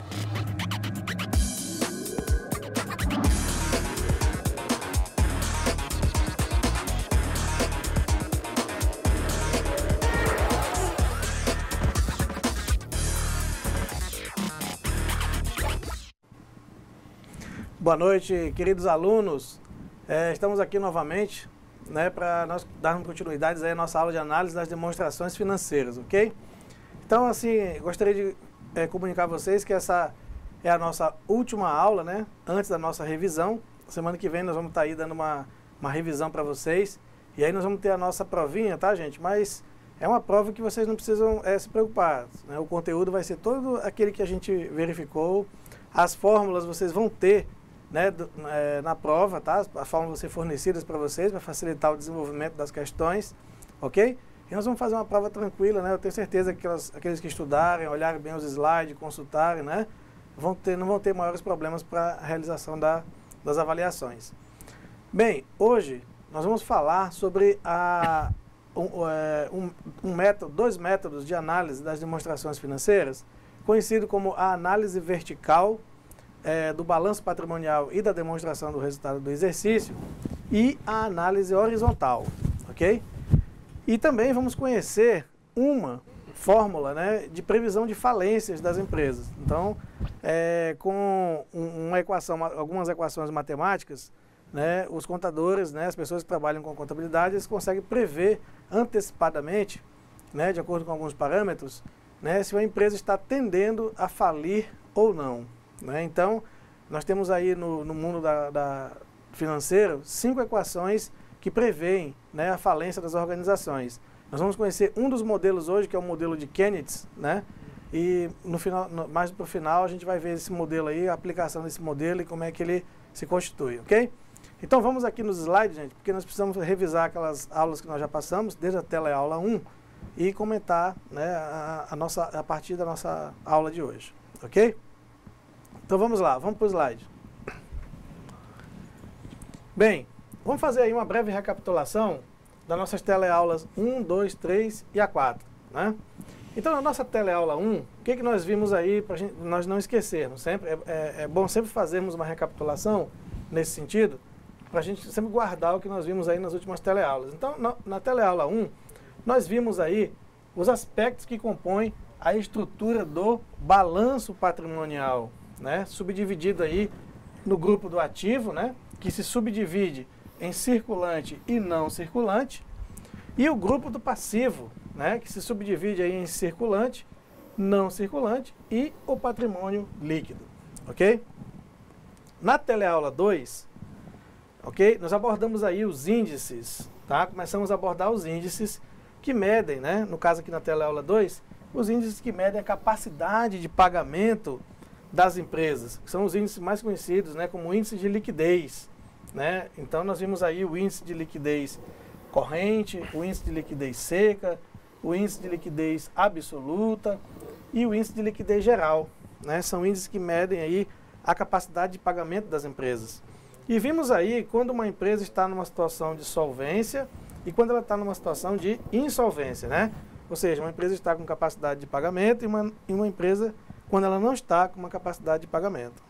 Boa noite, queridos alunos. Estamos aqui novamente, né, para nós darmos continuidade à nossa aula de análise das demonstrações financeiras, ok? Então, assim, gostaria de comunicar a vocês que essa é a nossa última aula, né, antes da nossa revisão. Semana que vem nós vamos estar aí dando uma revisão para vocês. E aí nós vamos ter a nossa provinha, tá, gente? Mas é uma prova que vocês não precisam se preocupar, né? O conteúdo vai ser todo aquele que a gente verificou. As fórmulas vocês vão ter, né, na prova, tá? As fórmulas vão ser fornecidas para vocês, para facilitar o desenvolvimento das questões, ok? E nós vamos fazer uma prova tranquila, né? Eu tenho certeza que aqueles que estudarem, olharem bem os slides, consultarem, né, não vão ter maiores problemas para a realização das avaliações. Bem, hoje nós vamos falar sobre dois métodos de análise das demonstrações financeiras, conhecido como a análise vertical do balanço patrimonial e da demonstração do resultado do exercício e a análise horizontal, ok? E também vamos conhecer uma fórmula, né, de previsão de falências das empresas. Então, com algumas equações matemáticas, né, os contadores, né, as pessoas que trabalham com contabilidade, eles conseguem prever antecipadamente, né, de acordo com alguns parâmetros, né, se uma empresa está tendendo a falir ou não. Né? Então, nós temos aí no mundo financeiro 5 equações que preveem, né, a falência das organizações. Nós vamos conhecer um dos modelos hoje, que é o modelo de Kenneth, né? E mais para o final a gente vai ver esse modelo aí, a aplicação desse modelo e como é que ele se constitui, ok? Então vamos aqui nos slides, gente, porque nós precisamos revisar aquelas aulas que nós já passamos, desde a teleaula 1, e comentar, né, a partir da nossa aula de hoje, ok? Então vamos lá, vamos para o slide. Bem, vamos fazer aí uma breve recapitulação das nossas teleaulas 1, 2, 3 e a 4. Né? Então na nossa teleaula 1, o que nós vimos aí para nós não esquecermos? Sempre, é bom sempre fazermos uma recapitulação nesse sentido, para a gente sempre guardar o que nós vimos aí nas últimas teleaulas. Então na teleaula 1, nós vimos aí os aspectos que compõem a estrutura do balanço patrimonial, né, subdividido aí no grupo do ativo, né, que se subdivide em circulante e não circulante, e o grupo do passivo, né, que se subdivide aí em circulante, não circulante e o patrimônio líquido, ok? Na teleaula 2, ok, nós abordamos aí os índices, tá? Começamos a abordar os índices que medem, né, no caso aqui na teleaula 2, os índices que medem a capacidade de pagamento das empresas, que são os índices mais conhecidos, né, como o índice de liquidez, né? Então nós vimos aí o índice de liquidez corrente, o índice de liquidez seca, o índice de liquidez absoluta e o índice de liquidez geral, né? São índices que medem aí a capacidade de pagamento das empresas. E vimos aí quando uma empresa está numa situação de solvência e quando ela está numa situação de insolvência, né? Ou seja, uma empresa está com capacidade de pagamento e uma empresa quando ela não está com uma capacidade de pagamento.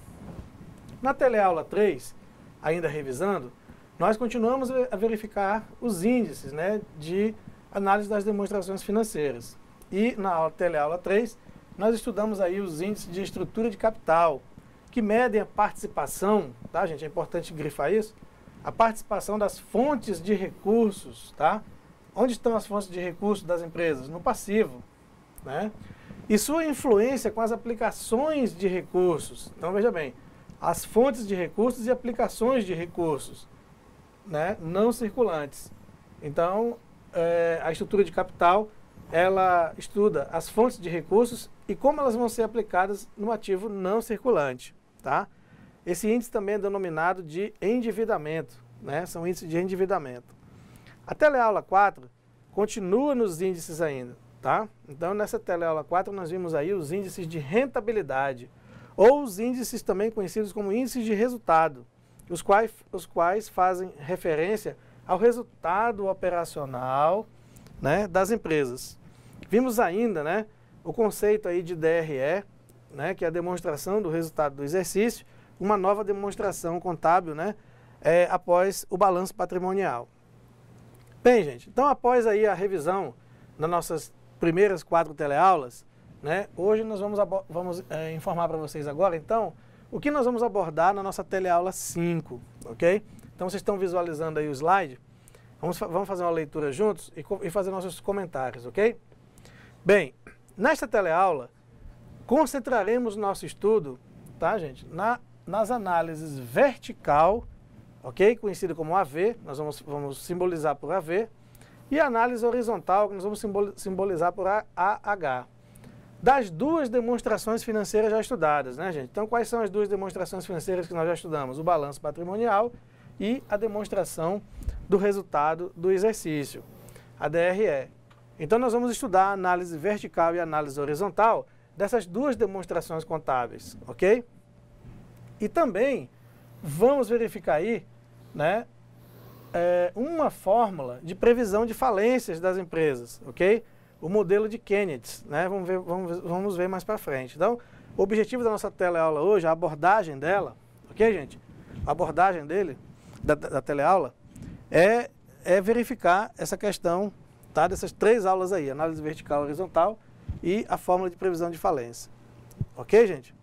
Na teleaula 3, ainda revisando, nós continuamos a verificar os índices, né, de análise das demonstrações financeiras. E na teleaula 3, nós estudamos aí os índices de estrutura de capital, que medem a participação, tá, gente? É importante grifar isso, a participação das fontes de recursos, tá? Onde estão as fontes de recursos das empresas? No passivo, né? E sua influência com as aplicações de recursos. Então, veja bem, as fontes de recursos e aplicações de recursos, né, não circulantes. Então, a estrutura de capital, ela estuda as fontes de recursos e como elas vão ser aplicadas no ativo não circulante. Tá? Esse índice também é denominado de endividamento, né? São índices de endividamento. A teleaula 4 continua nos índices ainda. Tá? Então, nessa teleaula 4, nós vimos aí os índices de rentabilidade, ou os índices também conhecidos como índices de resultado, os quais fazem referência ao resultado operacional, né, das empresas. Vimos ainda, né, o conceito aí de DRE, né, que é a demonstração do resultado do exercício, uma nova demonstração contábil, né, após o balanço patrimonial. Bem, gente, então após aí a revisão das nossas primeiras 4 teleaulas, né, hoje nós vamos informar para vocês agora, então, o que nós vamos abordar na nossa teleaula 5, ok? Então vocês estão visualizando aí o slide, vamos fazer uma leitura juntos e fazer nossos comentários, ok? Bem, nesta teleaula, concentraremos nosso estudo, tá, gente, nas análises vertical, ok? Conhecido como AV, nós vamos simbolizar por AV, e análise horizontal, que nós vamos simbolizar por AH. Das 2 demonstrações financeiras já estudadas, né, gente? Então, quais são as 2 demonstrações financeiras que nós já estudamos? O balanço patrimonial e a demonstração do resultado do exercício, a DRE. Então, nós vamos estudar a análise vertical e a análise horizontal dessas 2 demonstrações contábeis, ok? E também vamos verificar aí, né, uma fórmula de previsão de falências das empresas, ok? O modelo de Kennedy, né? Vamos ver mais para frente. Então, o objetivo da nossa teleaula hoje, a abordagem dela, ok, gente? A abordagem da teleaula é verificar essa questão, tá? Dessas 3 aulas aí, análise vertical e horizontal e a fórmula de previsão de falência. Ok, gente?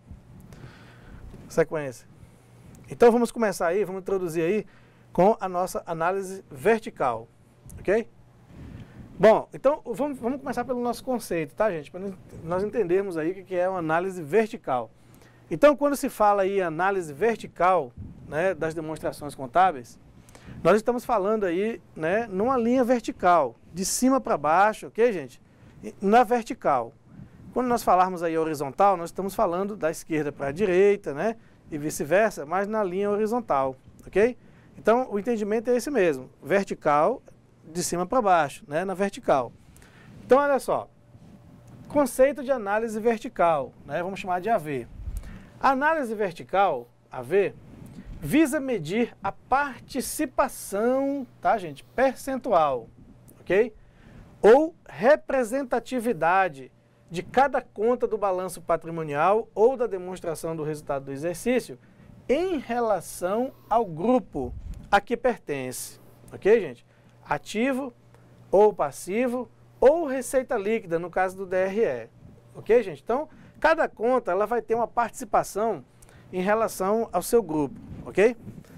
Sequência. Então, vamos começar aí, vamos introduzir aí com a nossa análise vertical, ok? Bom, então vamos começar pelo nosso conceito, tá, gente? Para nós entendermos aí o que é uma análise vertical. Então, quando se fala aí análise vertical, né, das demonstrações contábeis, nós estamos falando aí, né, numa linha vertical, de cima para baixo, ok, gente? Na vertical. Quando nós falarmos aí horizontal, nós estamos falando da esquerda para a direita, né, e vice-versa, mas na linha horizontal, ok? Então, o entendimento é esse mesmo, vertical, de cima para baixo, né, na vertical. Então, olha só, conceito de análise vertical, né, vamos chamar de AV. A análise vertical, AV, visa medir a participação, tá, gente, percentual, ok? Ou representatividade de cada conta do balanço patrimonial ou da demonstração do resultado do exercício em relação ao grupo a que pertence, ok, gente? Ativo ou passivo ou receita líquida, no caso do DRE, ok, gente? Então, cada conta ela vai ter uma participação em relação ao seu grupo, ok?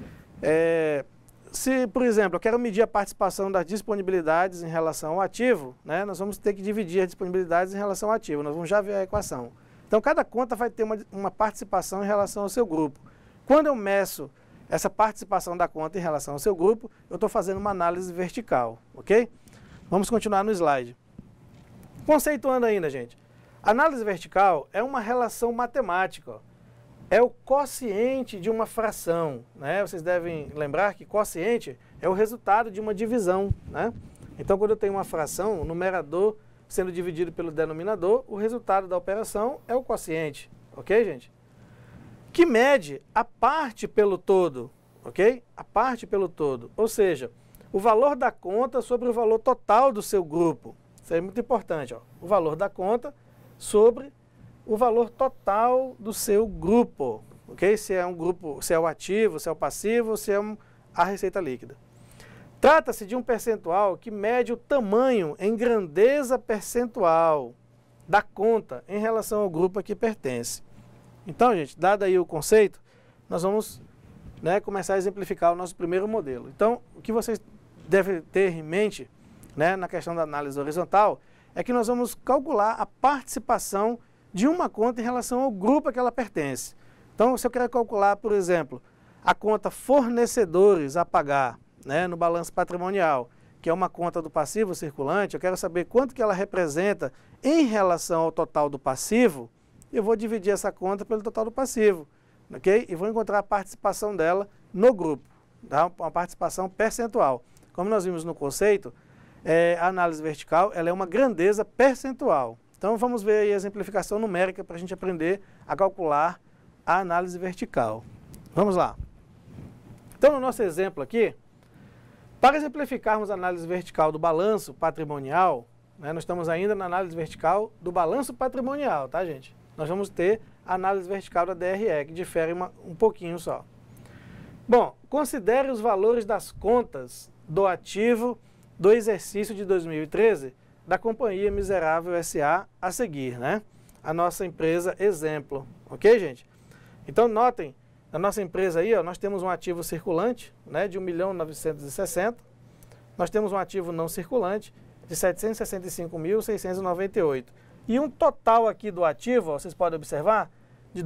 Se, por exemplo, eu quero medir a participação das disponibilidades em relação ao ativo, né, nós vamos ter que dividir as disponibilidades em relação ao ativo, nós vamos já ver a equação. Então, cada conta vai ter uma participação em relação ao seu grupo. Quando eu meço essa participação da conta em relação ao seu grupo, eu estou fazendo uma análise vertical, ok? Vamos continuar no slide. Conceituando ainda, gente. Análise vertical é uma relação matemática, ó. É o quociente de uma fração, né? Vocês devem lembrar que quociente é o resultado de uma divisão, né? Então, quando eu tenho uma fração, o numerador sendo dividido pelo denominador, o resultado da operação é o quociente, ok, gente? Que mede a parte pelo todo, ok? A parte pelo todo, ou seja, o valor da conta sobre o valor total do seu grupo. Isso é muito importante, ó. O valor da conta sobre o valor total do seu grupo, ok? Se é um grupo, se é o ativo, se é o passivo, se é a receita líquida. Trata-se de um percentual que mede o tamanho em grandeza percentual da conta em relação ao grupo a que pertence. Então, gente, dado aí o conceito, nós vamos, né, começar a exemplificar o nosso primeiro modelo. Então, o que vocês devem ter em mente, né, na questão da análise horizontal é que nós vamos calcular a participação de uma conta em relação ao grupo a que ela pertence. Então, se eu quero calcular, por exemplo, a conta fornecedores a pagar, né, no balanço patrimonial, que é uma conta do passivo circulante, eu quero saber quanto que ela representa em relação ao total do passivo, eu vou dividir essa conta pelo total do passivo, ok? E vou encontrar a participação dela no grupo, tá? Uma participação percentual. Como nós vimos no conceito, a análise vertical ela é uma grandeza percentual. Então vamos ver aí a exemplificação numérica para a gente aprender a calcular a análise vertical. Vamos lá. Então no nosso exemplo aqui, para exemplificarmos a análise vertical do balanço patrimonial, né, nós estamos ainda na análise vertical do balanço patrimonial, tá, gente? nós vamos ter a análise vertical da DRE, que difere um pouquinho só. Bom, considere os valores das contas do ativo do exercício de 2013 da Companhia Miserável S.A. a seguir, né? A nossa empresa exemplo, ok, gente? Então, notem, na nossa empresa aí, ó, nós temos um ativo circulante, né, de 1.960.000, nós temos um ativo não circulante de 765.698. E um total aqui do ativo, ó, vocês podem observar, de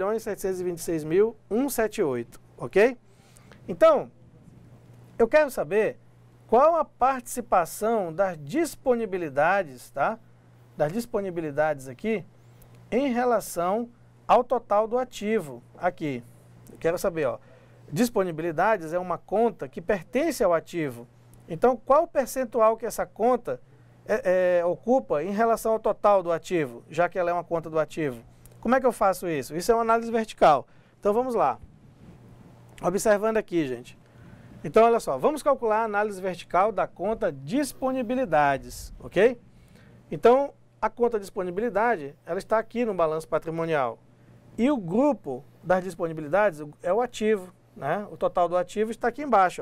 2.726.178, ok? Então, eu quero saber qual a participação das disponibilidades, tá? Das disponibilidades aqui em relação ao total do ativo aqui. Eu quero saber, ó, disponibilidades é uma conta que pertence ao ativo. Então, qual o percentual que essa conta ocupa em relação ao total do ativo, já que ela é uma conta do ativo? Como é que eu faço isso? Isso é uma análise vertical. Então, vamos lá. Observando aqui, gente. Então, olha só, vamos calcular a análise vertical da conta disponibilidades, ok? Então, a conta disponibilidade, ela está aqui no balanço patrimonial. E o grupo das disponibilidades é o ativo, né? O total do ativo está aqui embaixo, ó,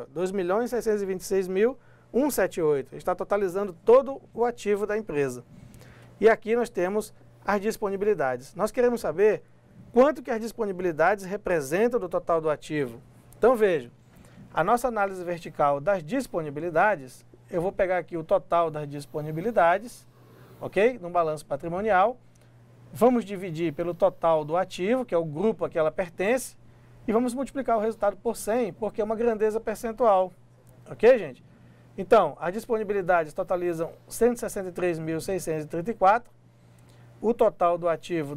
2.626.178. Está totalizando todo o ativo da empresa. E aqui nós temos as disponibilidades. Nós queremos saber quanto que as disponibilidades representam do total do ativo. Então, vejam. A nossa análise vertical das disponibilidades, eu vou pegar aqui o total das disponibilidades, ok? No balanço patrimonial. Vamos dividir pelo total do ativo, que é o grupo a que ela pertence, e vamos multiplicar o resultado por 100, porque é uma grandeza percentual. Ok, gente? Então, as disponibilidades totalizam 163.634, o total do ativo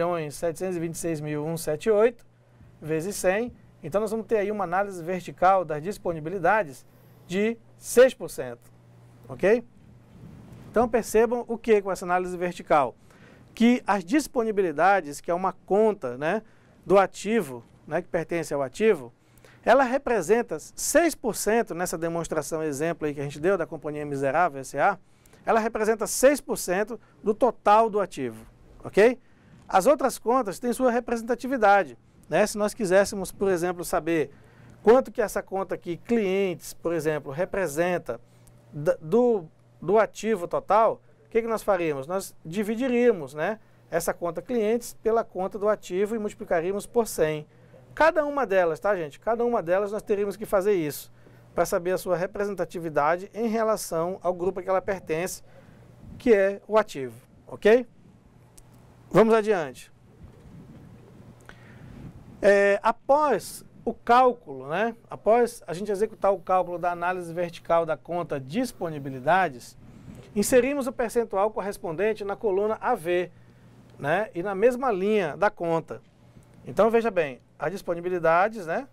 2.726.178, vezes 100. Então, nós vamos ter aí uma análise vertical das disponibilidades de 6%, ok? Então, percebam o que com essa análise vertical? Que as disponibilidades, que é uma conta, né, do ativo, né, que pertence ao ativo, ela representa 6% nessa demonstração exemplo aí que a gente deu da Companhia Miserável S.A., ela representa 6% do total do ativo, ok? As outras contas têm sua representatividade. Né? Se nós quiséssemos, por exemplo, saber quanto que essa conta aqui, clientes, por exemplo, representa do ativo total, o que nós faríamos? Nós dividiríamos, né, essa conta clientes pela conta do ativo e multiplicaríamos por 100. Cada uma delas, tá, gente? Cada uma delas nós teríamos que fazer isso, para saber a sua representatividade em relação ao grupo a que ela pertence, que é o ativo, ok? Vamos adiante. Após o cálculo, né, após a gente executar o cálculo da análise vertical da conta disponibilidades, inserimos o percentual correspondente na coluna AV, né, e na mesma linha da conta. Então, veja bem, as disponibilidades, né,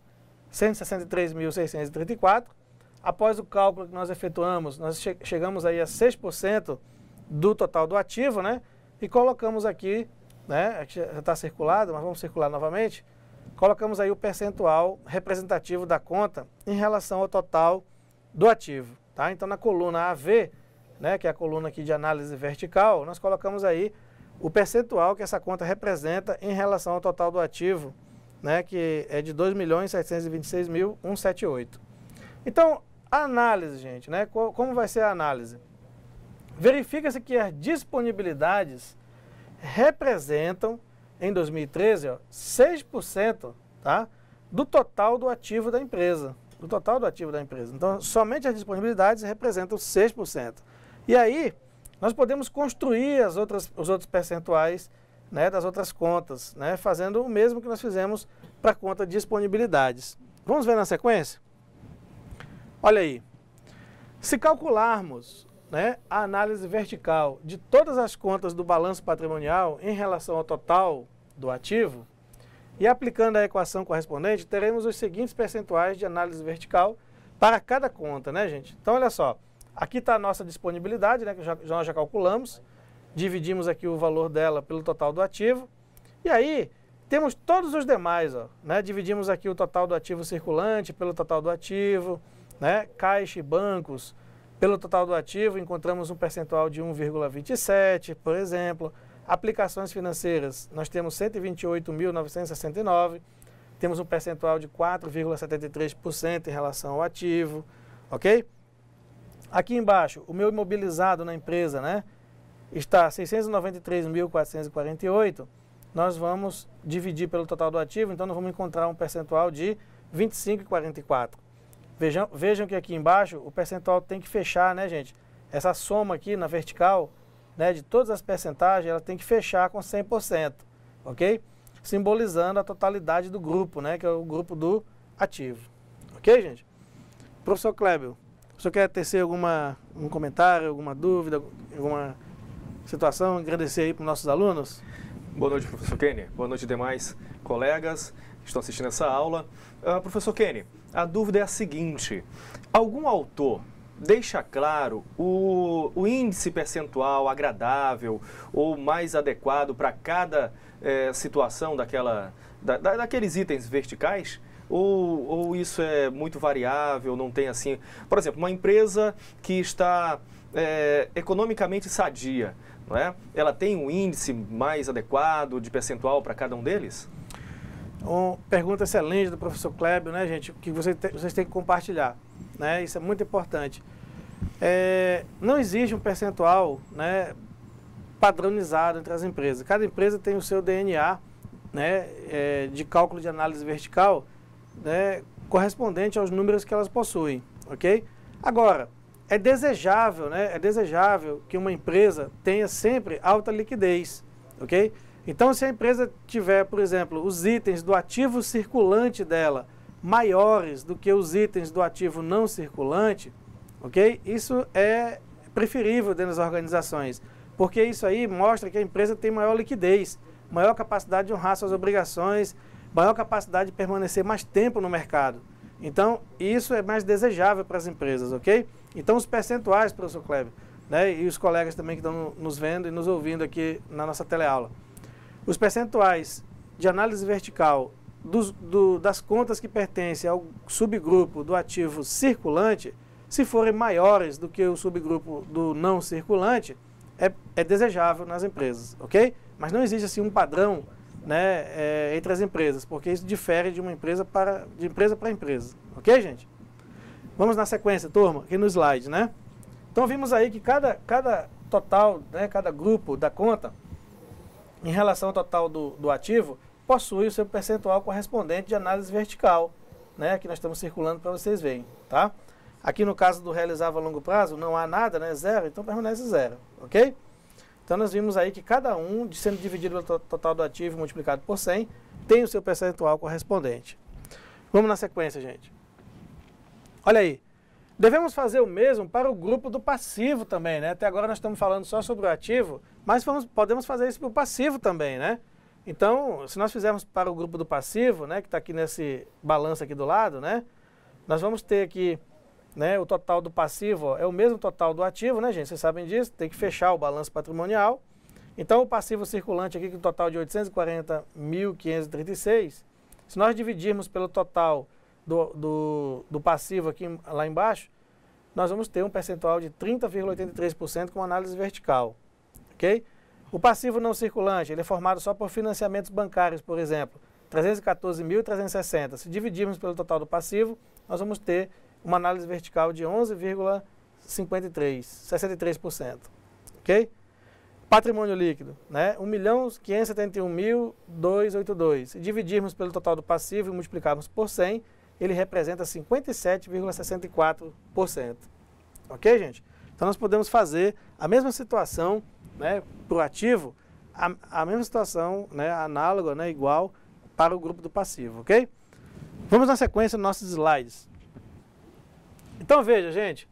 163.634, após o cálculo que nós efetuamos, nós chegamos aí a 6% do total do ativo, né, e colocamos aqui, né, aqui já está circulado, mas vamos circular novamente, colocamos aí o percentual representativo da conta em relação ao total do ativo, tá? Então, na coluna AV, né, que é a coluna aqui de análise vertical, nós colocamos aí o percentual que essa conta representa em relação ao total do ativo, né, que é de 2.726.178. Então, a análise, gente, né, como vai ser a análise? Verifica-se que as disponibilidades representam, em 2013, ó, 6%, tá, do total do ativo da empresa. Do total do ativo da empresa. Então, somente as disponibilidades representam 6%. E aí, nós podemos construir os outros percentuais, né, das outras contas, né, fazendo o mesmo que nós fizemos para a conta de disponibilidades. Vamos ver na sequência? Olha aí. Se calcularmos, né, a análise vertical de todas as contas do balanço patrimonial em relação ao total do ativo, e aplicando a equação correspondente, teremos os seguintes percentuais de análise vertical para cada conta, né, gente? Então, olha só, aqui está a nossa disponibilidade, né, que nós já calculamos, dividimos aqui o valor dela pelo total do ativo, e aí temos todos os demais, ó, né, dividimos aqui o total do ativo circulante pelo total do ativo, né, caixa e bancos pelo total do ativo, encontramos um percentual de 1,27, por exemplo. Aplicações financeiras, nós temos 128.969, temos um percentual de 4,73% em relação ao ativo, ok? Aqui embaixo, o meu imobilizado na empresa, né, está 693.448, nós vamos dividir pelo total do ativo, então nós vamos encontrar um percentual de 25,44. Vejam que aqui embaixo o percentual tem que fechar, né, gente? Essa soma aqui na vertical, né, de todas as percentagens, ela tem que fechar com 100%, ok? Simbolizando a totalidade do grupo, né, que é o grupo do ativo. Ok, gente? Professor Clébio, o senhor quer tecer algum comentário, alguma dúvida, alguma situação? Agradecer aí para os nossos alunos. Boa noite, professor Kenny. Boa noite, demais colegas que estão assistindo essa aula. Professor Kenny, a dúvida é a seguinte: algum autor deixa claro o índice percentual agradável ou mais adequado para cada situação daqueles itens verticais? Ou isso é muito variável, não tem assim... Por exemplo, uma empresa que está economicamente sadia, não é? Ela tem um índice mais adequado de percentual para cada um deles? Uma pergunta excelente do professor Clébio, né, gente? Que vocês têm que compartilhar, né? Isso é muito importante. Não existe um percentual, né, padronizado entre as empresas. Cada empresa tem o seu DNA, né, de cálculo de análise vertical, né, correspondente aos números que elas possuem, ok? Agora, é desejável, né, que uma empresa tenha sempre alta liquidez, ok? Então, se a empresa tiver, por exemplo, os itens do ativo circulante dela maiores do que os itens do ativo não circulante, ok? Isso é preferível dentro das organizações, porque isso aí mostra que a empresa tem maior liquidez, maior capacidade de honrar suas obrigações, maior capacidade de permanecer mais tempo no mercado. Então, isso é mais desejável para as empresas, ok? Então, os percentuais, professor Clébio, né, e os colegas também que estão nos vendo e nos ouvindo aqui na nossa teleaula, os percentuais de análise vertical das contas que pertencem ao subgrupo do ativo circulante, se forem maiores do que o subgrupo do não circulante, é desejável nas empresas, ok? Mas não existe assim um padrão, né, entre as empresas, porque isso difere de empresa para empresa, ok, gente? Vamos na sequência, turma, aqui no slide, né? Então vimos aí que cada total, né, cada grupo da conta, em relação ao total do ativo, possui o seu percentual correspondente de análise vertical, né, que nós estamos circulando para vocês verem, tá? Aqui no caso do realizável a longo prazo, não há nada, né, zero, então permanece zero, ok? Então nós vimos aí que cada um, sendo dividido pelo total do ativo multiplicado por 100, tem o seu percentual correspondente. Vamos na sequência, gente. Olha aí, devemos fazer o mesmo para o grupo do passivo também, né? Até agora nós estamos falando só sobre o ativo, mas podemos fazer isso para o passivo também, né? Então, se nós fizermos para o grupo do passivo, né, que está aqui nesse balanço aqui do lado, né, nós vamos ter aqui, né, o total do passivo, ó, é o mesmo total do ativo, né, gente? Vocês sabem disso, tem que fechar o balanço patrimonial. Então, o passivo circulante aqui, com o total de 840.536, se nós dividirmos pelo total do passivo aqui lá embaixo, nós vamos ter um percentual de 30,83% com análise vertical, ok? O passivo não circulante, ele é formado só por financiamentos bancários, por exemplo, 314.360. Se dividirmos pelo total do passivo, nós vamos ter uma análise vertical de 11,63%, ok? Patrimônio líquido, né? 1.571.282. Se dividirmos pelo total do passivo e multiplicarmos por 100, ele representa 57,64%. Ok, gente? Então nós podemos fazer a mesma situação, né, para o ativo, a mesma situação, né, análoga, né, igual para o grupo do passivo, ok? Vamos na sequência dos nossos slides. Então veja, gente,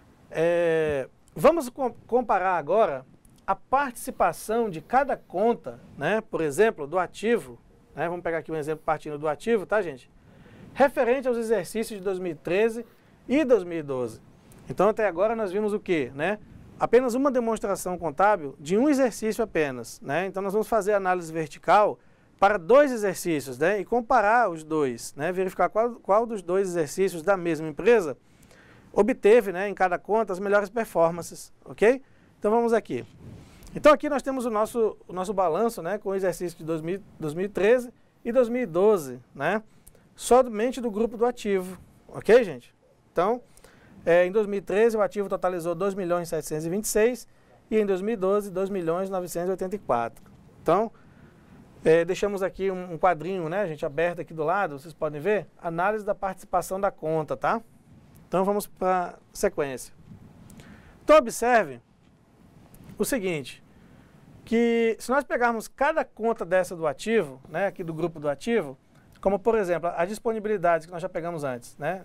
vamos comparar agora a participação de cada conta, né, por exemplo, do ativo, né, vamos pegar aqui um exemplo partindo do ativo, tá, gente? Referente aos exercícios de 2013 e 2012. Então, até agora nós vimos o quê, né? Apenas uma demonstração contábil de um exercício apenas, né? Então, nós vamos fazer análise vertical para 2 exercícios, né? E comparar os dois, né? Verificar qual dos 2 exercícios da mesma empresa obteve, né, em cada conta as melhores performances, ok? Então, vamos aqui. Então aqui nós temos o nosso balanço, né, com o exercício de 2013 e 2012, né, somente do grupo do ativo, ok, gente? Então, em 2013 o ativo totalizou 2.726.000 e em 2012 2.984.000. Então, deixamos aqui um quadrinho, né, gente, aberto aqui do lado, vocês podem ver, análise da participação da conta, tá? Então vamos para a sequência. Então observe o seguinte, que se nós pegarmos cada conta dessa do ativo, né, aqui do grupo do ativo, como por exemplo, as disponibilidades que nós já pegamos antes, né,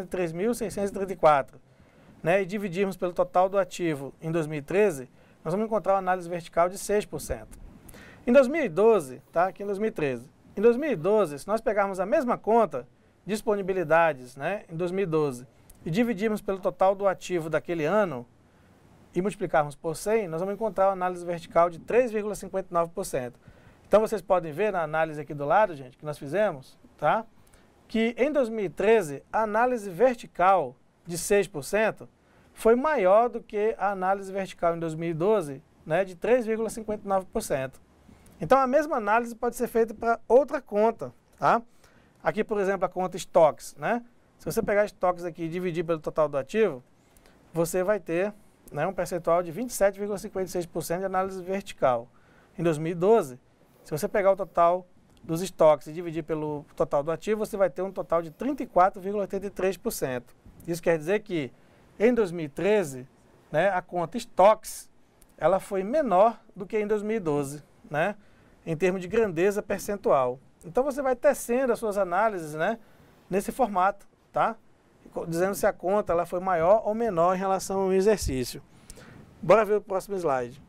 163.634, né, e dividirmos pelo total do ativo em 2013, nós vamos encontrar uma análise vertical de 6%. Em 2012, tá, aqui em 2013, em 2012, se nós pegarmos a mesma conta, disponibilidades, né, em 2012, e dividirmos pelo total do ativo daquele ano, e multiplicarmos por 100, nós vamos encontrar uma análise vertical de 3,59%. Então vocês podem ver na análise aqui do lado, gente, que nós fizemos, tá? Que em 2013 a análise vertical de 6% foi maior do que a análise vertical em 2012, né, de 3,59%. Então a mesma análise pode ser feita para outra conta, tá? Aqui, por exemplo, a conta estoques, né? Se você pegar estoques aqui e dividir pelo total do ativo, você vai ter, né, um percentual de 27,56% de análise vertical. Em 2012, se você pegar o total dos estoques e dividir pelo total do ativo, você vai ter um total de 34,83%. Isso quer dizer que em 2013, né, a conta estoques, ela foi menor do que em 2012, né, em termos de grandeza percentual. Então você vai tecendo as suas análises, né, nesse formato, tá? Dizendo se a conta ela foi maior ou menor em relação ao exercício. Bora ver o próximo slide.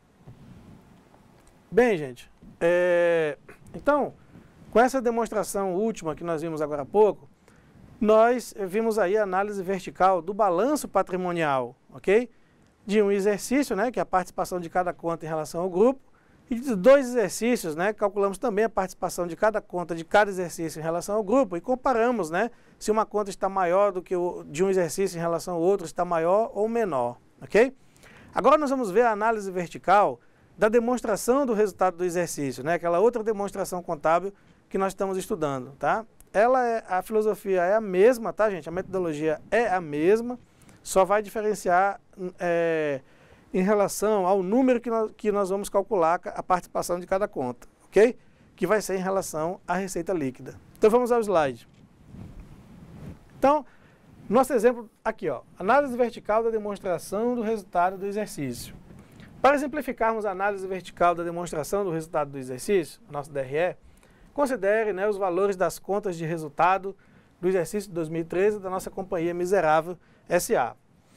Bem, gente, então, com essa demonstração última que nós vimos agora há pouco, nós vimos aí a análise vertical do balanço patrimonial, ok? De um exercício, né, que é a participação de cada conta em relação ao grupo, e de 2 exercícios, né, calculamos também a participação de cada conta de cada exercício em relação ao grupo e comparamos, né, se uma conta está maior do que de um exercício em relação ao outro, está maior ou menor, ok? Agora nós vamos ver a análise vertical da demonstração do resultado do exercício, né, aquela outra demonstração contábil que nós estamos estudando, tá? A filosofia é a mesma, tá, gente? A metodologia é a mesma, só vai diferenciar em relação ao número que nós vamos calcular a participação de cada conta, ok? Que vai ser em relação à receita líquida. Então vamos ao slide. Então, nosso exemplo aqui, ó, análise vertical da demonstração do resultado do exercício. Para exemplificarmos a análise vertical da demonstração do resultado do exercício, nosso DRE, considere, né, os valores das contas de resultado do exercício de 2013 da nossa companhia Miserável S.A.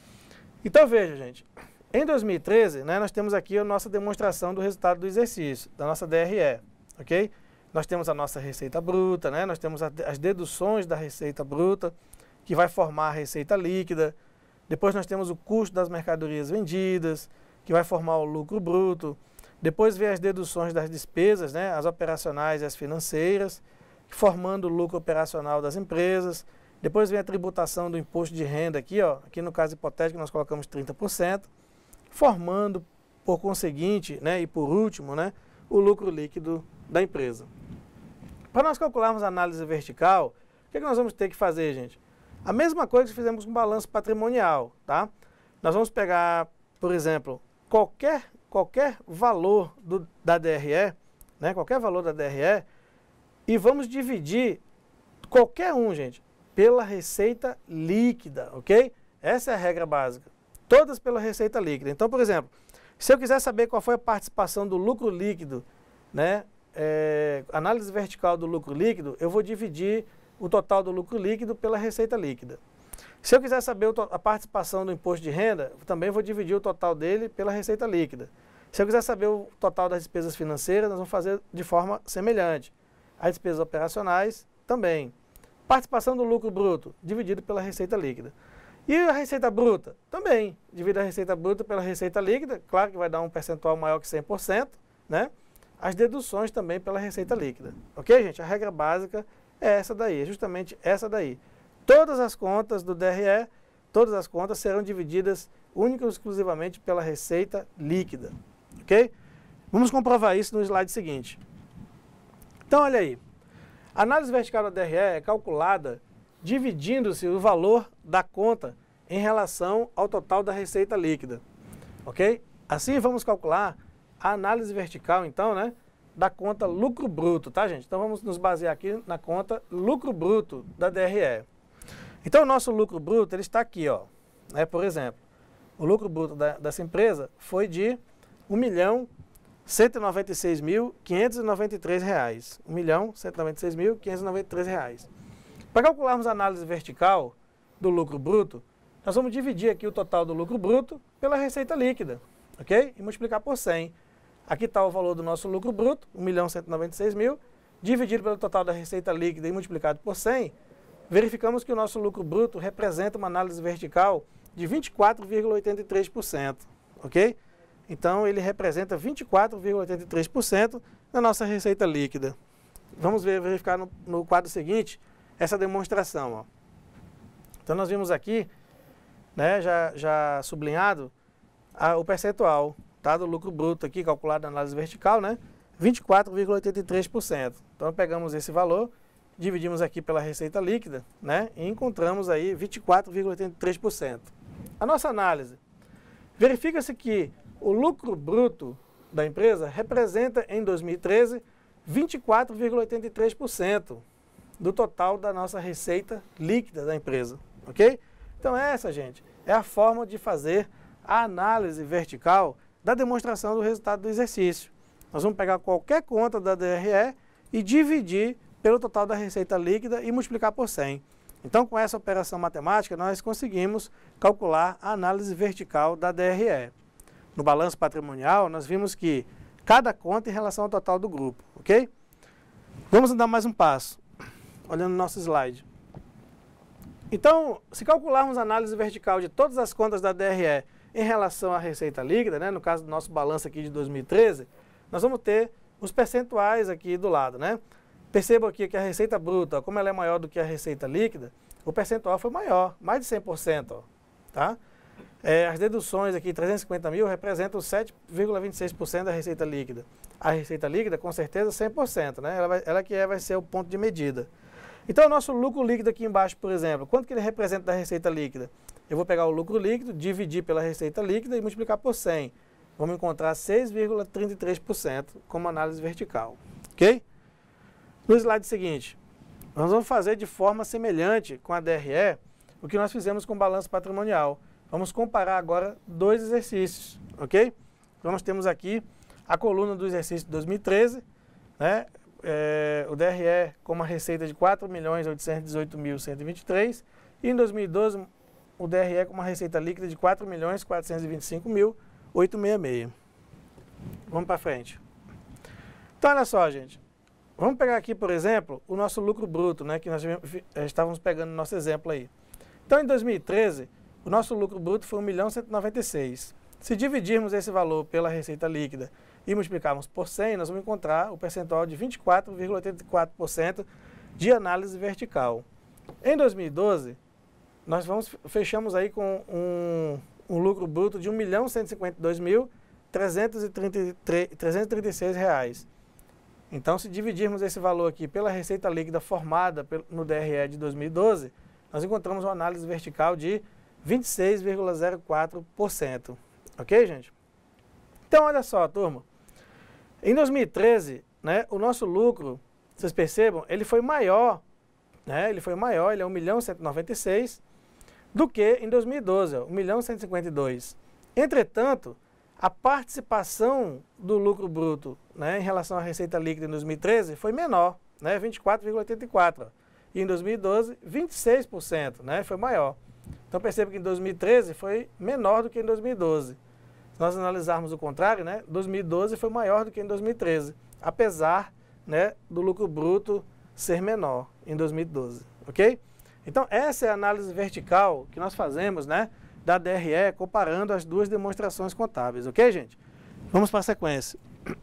Então veja, gente, em 2013, né, nós temos aqui a nossa demonstração do resultado do exercício, da nossa DRE, ok? Nós temos a nossa receita bruta, né, nós temos as deduções da receita bruta, que vai formar a receita líquida. Depois nós temos o custo das mercadorias vendidas, que vai formar o lucro bruto. Depois vem as deduções das despesas, né, as operacionais e as financeiras, formando o lucro operacional das empresas. Depois vem a tributação do imposto de renda aqui, ó, aqui no caso hipotético nós colocamos 30%, formando, por conseguinte, né, e por último, né, o lucro líquido da empresa. Para nós calcularmos a análise vertical, o que nós vamos ter que fazer, gente? A mesma coisa que fizemos com o balanço patrimonial, tá? Nós vamos pegar, por exemplo, qualquer valor da DRE, né, qualquer valor da DRE, e vamos dividir qualquer um, gente, pela receita líquida, ok? Essa é a regra básica. Todas pela receita líquida. Então, por exemplo, se eu quiser saber qual foi a participação do lucro líquido, né, análise vertical do lucro líquido, eu vou dividir o total do lucro líquido pela receita líquida. Se eu quiser saber a participação do imposto de renda, também vou dividir o total dele pela receita líquida. Se eu quiser saber o total das despesas financeiras, nós vamos fazer de forma semelhante. As despesas operacionais também. Participação do lucro bruto, dividido pela receita líquida. E a receita bruta? Também. Divide a receita bruta pela receita líquida, claro que vai dar um percentual maior que 100%, né? As deduções também pela receita líquida. Ok, gente? A regra básica é essa daí, é justamente essa daí. Todas as contas do DRE, todas as contas serão divididas única e exclusivamente pela receita líquida. Ok? Vamos comprovar isso no slide seguinte. Então, olha aí. A análise vertical da DRE é calculada dividindo-se o valor da conta em relação ao total da receita líquida. Ok? Assim, vamos calcular a análise vertical, então, né, da conta lucro bruto, tá, gente? Então, vamos nos basear aqui na conta lucro bruto da DRE. Então, o nosso lucro bruto, ele está aqui, ó. Por exemplo, o lucro bruto dessa empresa foi de R$ 1.196.593. R$ 1.196.593. Para calcularmos a análise vertical do lucro bruto, nós vamos dividir aqui o total do lucro bruto pela receita líquida, ok? E multiplicar por 100. Aqui está o valor do nosso lucro bruto, 1.196.000, dividido pelo total da receita líquida e multiplicado por 100, verificamos que o nosso lucro bruto representa uma análise vertical de 24,83%, ok? Então, ele representa 24,83% da nossa receita líquida. Vamos verificar no quadro seguinte essa demonstração. Ó. Então, nós vimos aqui, né, já sublinhado, o percentual, tá, do lucro bruto aqui, calculado na análise vertical, né, 24,83%. Então, pegamos esse valor, dividimos aqui pela receita líquida, né, e encontramos aí 24,83%. A nossa análise, verifica-se que o lucro bruto da empresa representa, em 2013, 24,83% do total da nossa receita líquida da empresa, ok? Então essa, gente, é a forma de fazer a análise vertical da demonstração do resultado do exercício. Nós vamos pegar qualquer conta da DRE e dividir pelo total da receita líquida e multiplicar por 100. Então, com essa operação matemática, nós conseguimos calcular a análise vertical da DRE. No balanço patrimonial, nós vimos que cada conta em relação ao total do grupo, ok? Vamos dar mais um passo, olhando o nosso slide. Então, se calcularmos a análise vertical de todas as contas da DRE em relação à receita líquida, né, no caso do nosso balanço aqui de 2013, nós vamos ter os percentuais aqui do lado, né? Percebam aqui que a receita bruta, como ela é maior do que a receita líquida, o percentual foi maior, mais de 100%, ó, tá? As deduções aqui, 350 mil, representam 7,26% da receita líquida. A receita líquida, com certeza, 100%, né? Ela vai ser o ponto de medida. Então, o nosso lucro líquido aqui embaixo, por exemplo, quanto que ele representa da receita líquida? Eu vou pegar o lucro líquido, dividir pela receita líquida e multiplicar por 100. Vamos encontrar 6,33% como análise vertical, ok? No slide seguinte, nós vamos fazer de forma semelhante com a DRE o que nós fizemos com o balanço patrimonial. Vamos comparar agora dois exercícios, ok? Então, nós temos aqui a coluna do exercício de 2013, né? O DRE com uma receita de R$ 4.818.123 e em 2012 o DRE com uma receita líquida de R$ 4.425.866. Vamos para frente. Então, olha só, gente. Vamos pegar aqui, por exemplo, o nosso lucro bruto, né, que nós estávamos pegando no nosso exemplo aí. Então, em 2013, o nosso lucro bruto foi R$ 1.196.000. Se dividirmos esse valor pela receita líquida e multiplicarmos por 100, nós vamos encontrar o percentual de 24,84% de análise vertical. Em 2012, nós fechamos aí com um lucro bruto de R$ 1.152.336. Então, se dividirmos esse valor aqui pela receita líquida formada no DRE de 2012, nós encontramos uma análise vertical de 26,04%. Ok, gente? Então, olha só, turma. Em 2013, né, o nosso lucro, vocês percebam, ele foi maior, né, ele é R$ 1.196.000 do que em 2012, R$ 1.152.000. Entretanto, a participação do lucro bruto, né, em relação à receita líquida em 2013 foi menor, né, 24,84%. E em 2012, 26%, né, foi maior. Então perceba que em 2013 foi menor do que em 2012. Se nós analisarmos o contrário, né, 2012 foi maior do que em 2013, apesar, né, do lucro bruto ser menor em 2012, ok? Então essa é a análise vertical que nós fazemos, né, da DRE, comparando as duas demonstrações contábeis, ok, gente? Vamos para a sequência.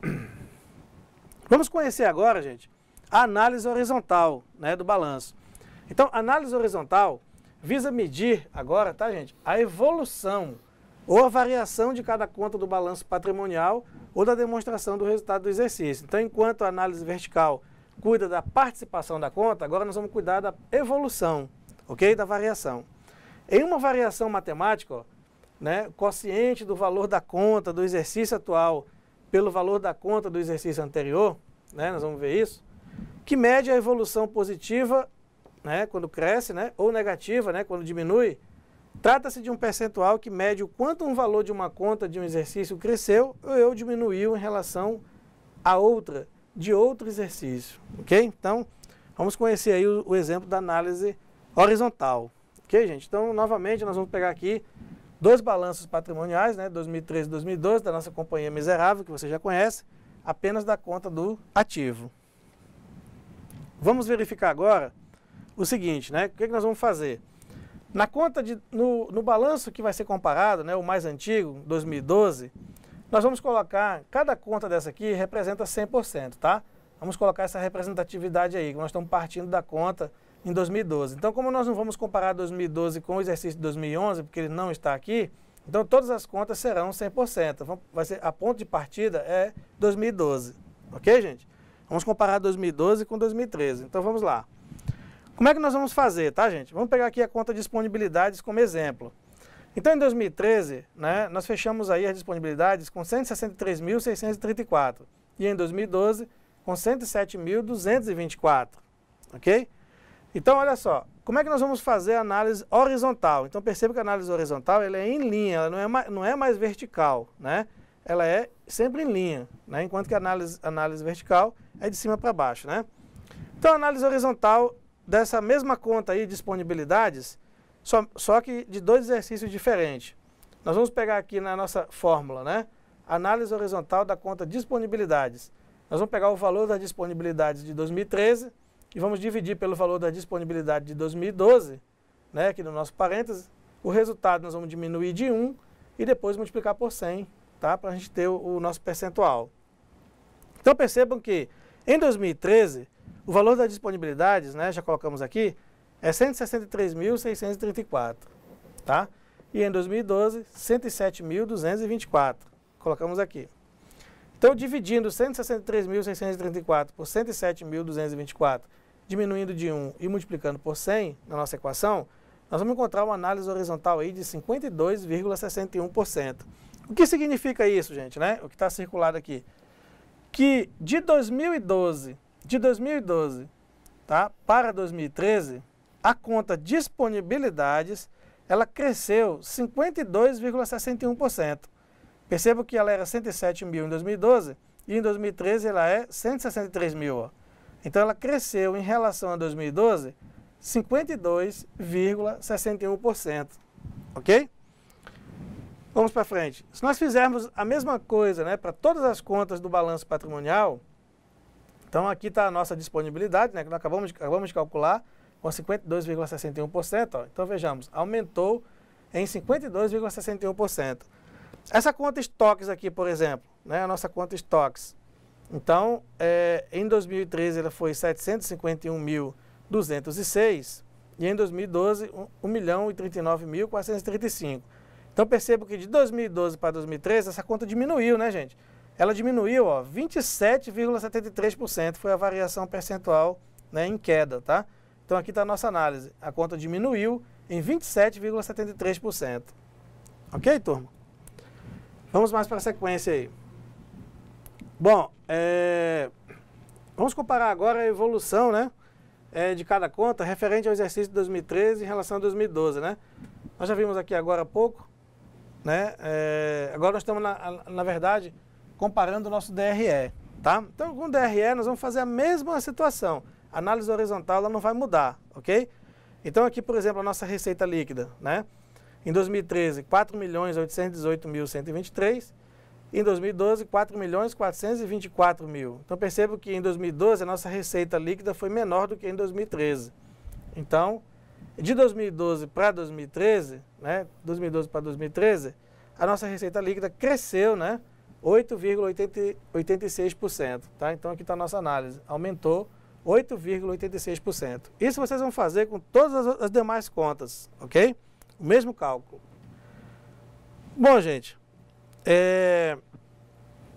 Vamos conhecer agora, gente, a análise horizontal, né, do balanço. Então, a análise horizontal visa medir agora, tá, gente, a evolução ou a variação de cada conta do balanço patrimonial ou da demonstração do resultado do exercício. Então, enquanto a análise vertical cuida da participação da conta, agora nós vamos cuidar da evolução, ok? Da variação. Em uma variação matemática, ó, né, o quociente do valor da conta do exercício atual pelo valor da conta do exercício anterior, né, nós vamos ver isso, que mede a evolução positiva, né, quando cresce, né, ou negativa, né, quando diminui. Trata-se de um percentual que mede o quanto um valor de uma conta de um exercício cresceu ou diminuiu em relação a outra, de outro exercício, ok? Então, vamos conhecer aí o exemplo da análise horizontal, ok, gente? Então, novamente, nós vamos pegar aqui dois balanços patrimoniais, né, 2013 e 2012, da nossa companhia miserável, que você já conhece, apenas da conta do ativo. Vamos verificar agora o seguinte, né, o que nós vamos fazer? Na conta, no balanço que vai ser comparado, né, o mais antigo, 2012, nós vamos colocar, cada conta dessa aqui representa 100%, tá? Vamos colocar essa representatividade aí, que nós estamos partindo da conta em 2012. Então, como nós não vamos comparar 2012 com o exercício de 2011, porque ele não está aqui, então todas as contas serão 100%. Vai ser, a ponto de partida é 2012, ok, gente? Vamos comparar 2012 com 2013. Então, vamos lá. Como é que nós vamos fazer, tá, gente? Vamos pegar aqui a conta de disponibilidades como exemplo. Então, em 2013, né, nós fechamos aí as disponibilidades com 163.634 e em 2012 com 107.224, ok? Então, olha só, como é que nós vamos fazer a análise horizontal? Então, perceba que a análise horizontal ela é em linha, ela não é mais vertical, né? Ela é sempre em linha, né? Enquanto que a análise vertical é de cima para baixo, né? Então, a análise horizontal dessa mesma conta aí, disponibilidades, só que de dois exercícios diferentes. Nós vamos pegar aqui na nossa fórmula, né? Análise horizontal da conta disponibilidades. Nós vamos pegar o valor das disponibilidades de 2013 e vamos dividir pelo valor da disponibilidade de 2012, né? Aqui no nosso parênteses. O resultado nós vamos diminuir de 1 e depois multiplicar por 100, tá? Para a gente ter o nosso percentual. Então percebam que em 2013, o valor das disponibilidades, né? Já colocamos aqui, é 163.634, tá? E em 2012, 107.224. Colocamos aqui. Então, dividindo 163.634 por 107.224, diminuindo de 1 e multiplicando por 100 na nossa equação, nós vamos encontrar uma análise horizontal aí de 52,61%. O que significa isso, gente, né? O que está circulado aqui. Que de 2012, tá, para 2013, a conta disponibilidades, ela cresceu 52,61%. Perceba que ela era 107 mil em 2012 e em 2013 ela é 163 mil. Ó. Então ela cresceu em relação a 2012 52,61%. Ok? Vamos para frente. Se nós fizermos a mesma coisa, né, para todas as contas do balanço patrimonial, então aqui está a nossa disponibilidade, né, que nós acabamos de calcular, com 52,61%. Então vejamos, aumentou em 52,61%. Essa conta estoques aqui, por exemplo, né, a nossa conta estoques. Então, em 2013 ela foi 751.206 e em 2012 1.039.435. Então percebo que de 2012 para 2013 essa conta diminuiu, né, gente? Ela diminuiu, ó, 27,73% foi a variação percentual, né, em queda, tá? Então aqui está a nossa análise. A conta diminuiu em 27,73%. Ok, turma? Vamos mais para a sequência aí. Bom, vamos comparar agora a evolução, né, de cada conta referente ao exercício de 2013 em relação a 2012, né? Nós já vimos aqui agora há pouco, né? Agora nós estamos, na verdade, comparando o nosso DRE, tá? Então, com o DRE nós vamos fazer a mesma situação. A análise horizontal ela não vai mudar, ok? Então aqui, por exemplo, a nossa receita líquida, né? Em 2013, 4.818.123. Em 2012, 4.424.000. Então percebo que em 2012 a nossa receita líquida foi menor do que em 2013. Então, de 2012 para 2013, né? 2012 para 2013, a nossa receita líquida cresceu, né? 8,86%. Tá? Então aqui está a nossa análise. Aumentou 8,86%. Isso vocês vão fazer com todas as demais contas, ok? O mesmo cálculo. Bom, gente,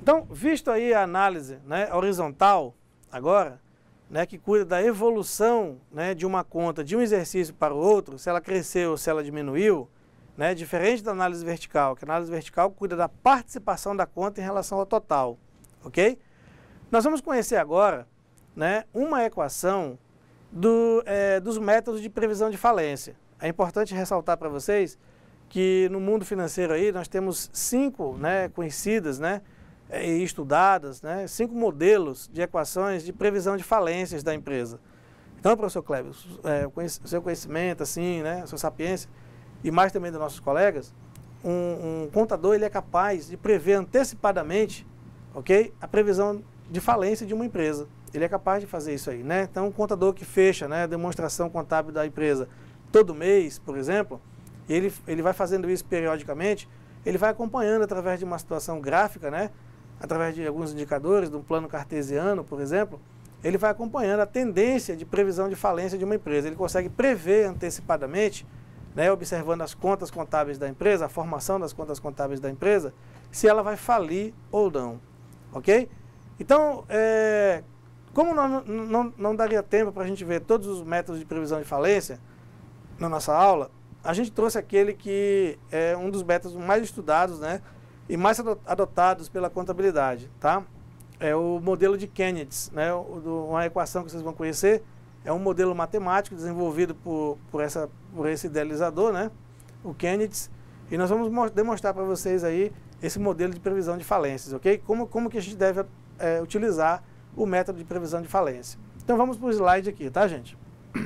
Então, visto aí a análise, né, horizontal, agora, né, que cuida da evolução, né, de uma conta de um exercício para o outro, se ela cresceu ou se ela diminuiu, né, diferente da análise vertical, que a análise vertical cuida da participação da conta em relação ao total, ok? Nós vamos conhecer agora, né, uma equação dos métodos de previsão de falência. É importante ressaltar para vocês que no mundo financeiro aí nós temos 5, né, conhecidas, né, e estudadas, né, 5 modelos de equações de previsão de falências da empresa. Então, professor Kleber, o seu conhecimento, assim, né, a sua sapiência, e mais também dos nossos colegas, um contador ele é capaz de prever antecipadamente, ok, a previsão de falência de uma empresa. Ele é capaz de fazer isso aí, né? Então, um contador que fecha, né, a demonstração contábil da empresa todo mês, por exemplo, ele vai fazendo isso periodicamente, ele vai acompanhando através de uma situação gráfica, né, através de alguns indicadores, de um plano cartesiano, por exemplo, ele vai acompanhando a tendência de previsão de falência de uma empresa. Ele consegue prever antecipadamente, né, observando as contas contábeis da empresa, a formação das contas contábeis da empresa, se ela vai falir ou não, ok? Então, como não daria tempo para a gente ver todos os métodos de previsão de falência na nossa aula, a gente trouxe aquele que é um dos métodos mais estudados, né, e mais adotados pela contabilidade, tá? É o modelo de Kennedy, né, uma equação que vocês vão conhecer, é um modelo matemático desenvolvido por esse idealizador, né, o Kennedy, e nós vamos demonstrar para vocês aí esse modelo de previsão de falências, ok? Como que a gente deve utilizar o método de previsão de falência. Então vamos para o slide aqui, tá, gente?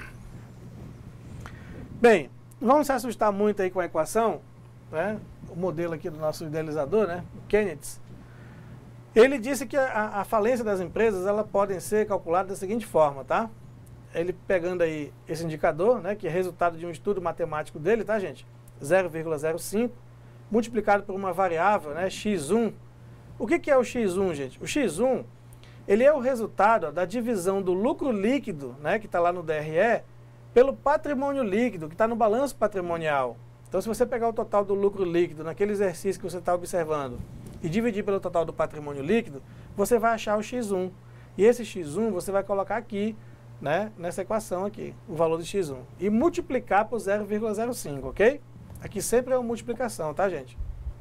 Bem, não vamos se assustar muito aí com a equação, né? O modelo aqui do nosso idealizador, né? O Kennedy. Ele disse que a falência das empresas, ela podem ser calculadas da seguinte forma, tá? Ele pegando aí esse indicador, né, que é resultado de um estudo matemático dele, tá, gente? 0,05, multiplicado por uma variável, né, x1. O que é o x1, gente? O x1, ele é o resultado da divisão do lucro líquido, né, que está lá no DRE, pelo patrimônio líquido, que está no balanço patrimonial. Então, se você pegar o total do lucro líquido naquele exercício que você está observando e dividir pelo total do patrimônio líquido, você vai achar o x1. E esse x1 você vai colocar aqui, né, nessa equação aqui, o valor de x1. E multiplicar por 0,05, ok? Aqui sempre é uma multiplicação, tá, gente?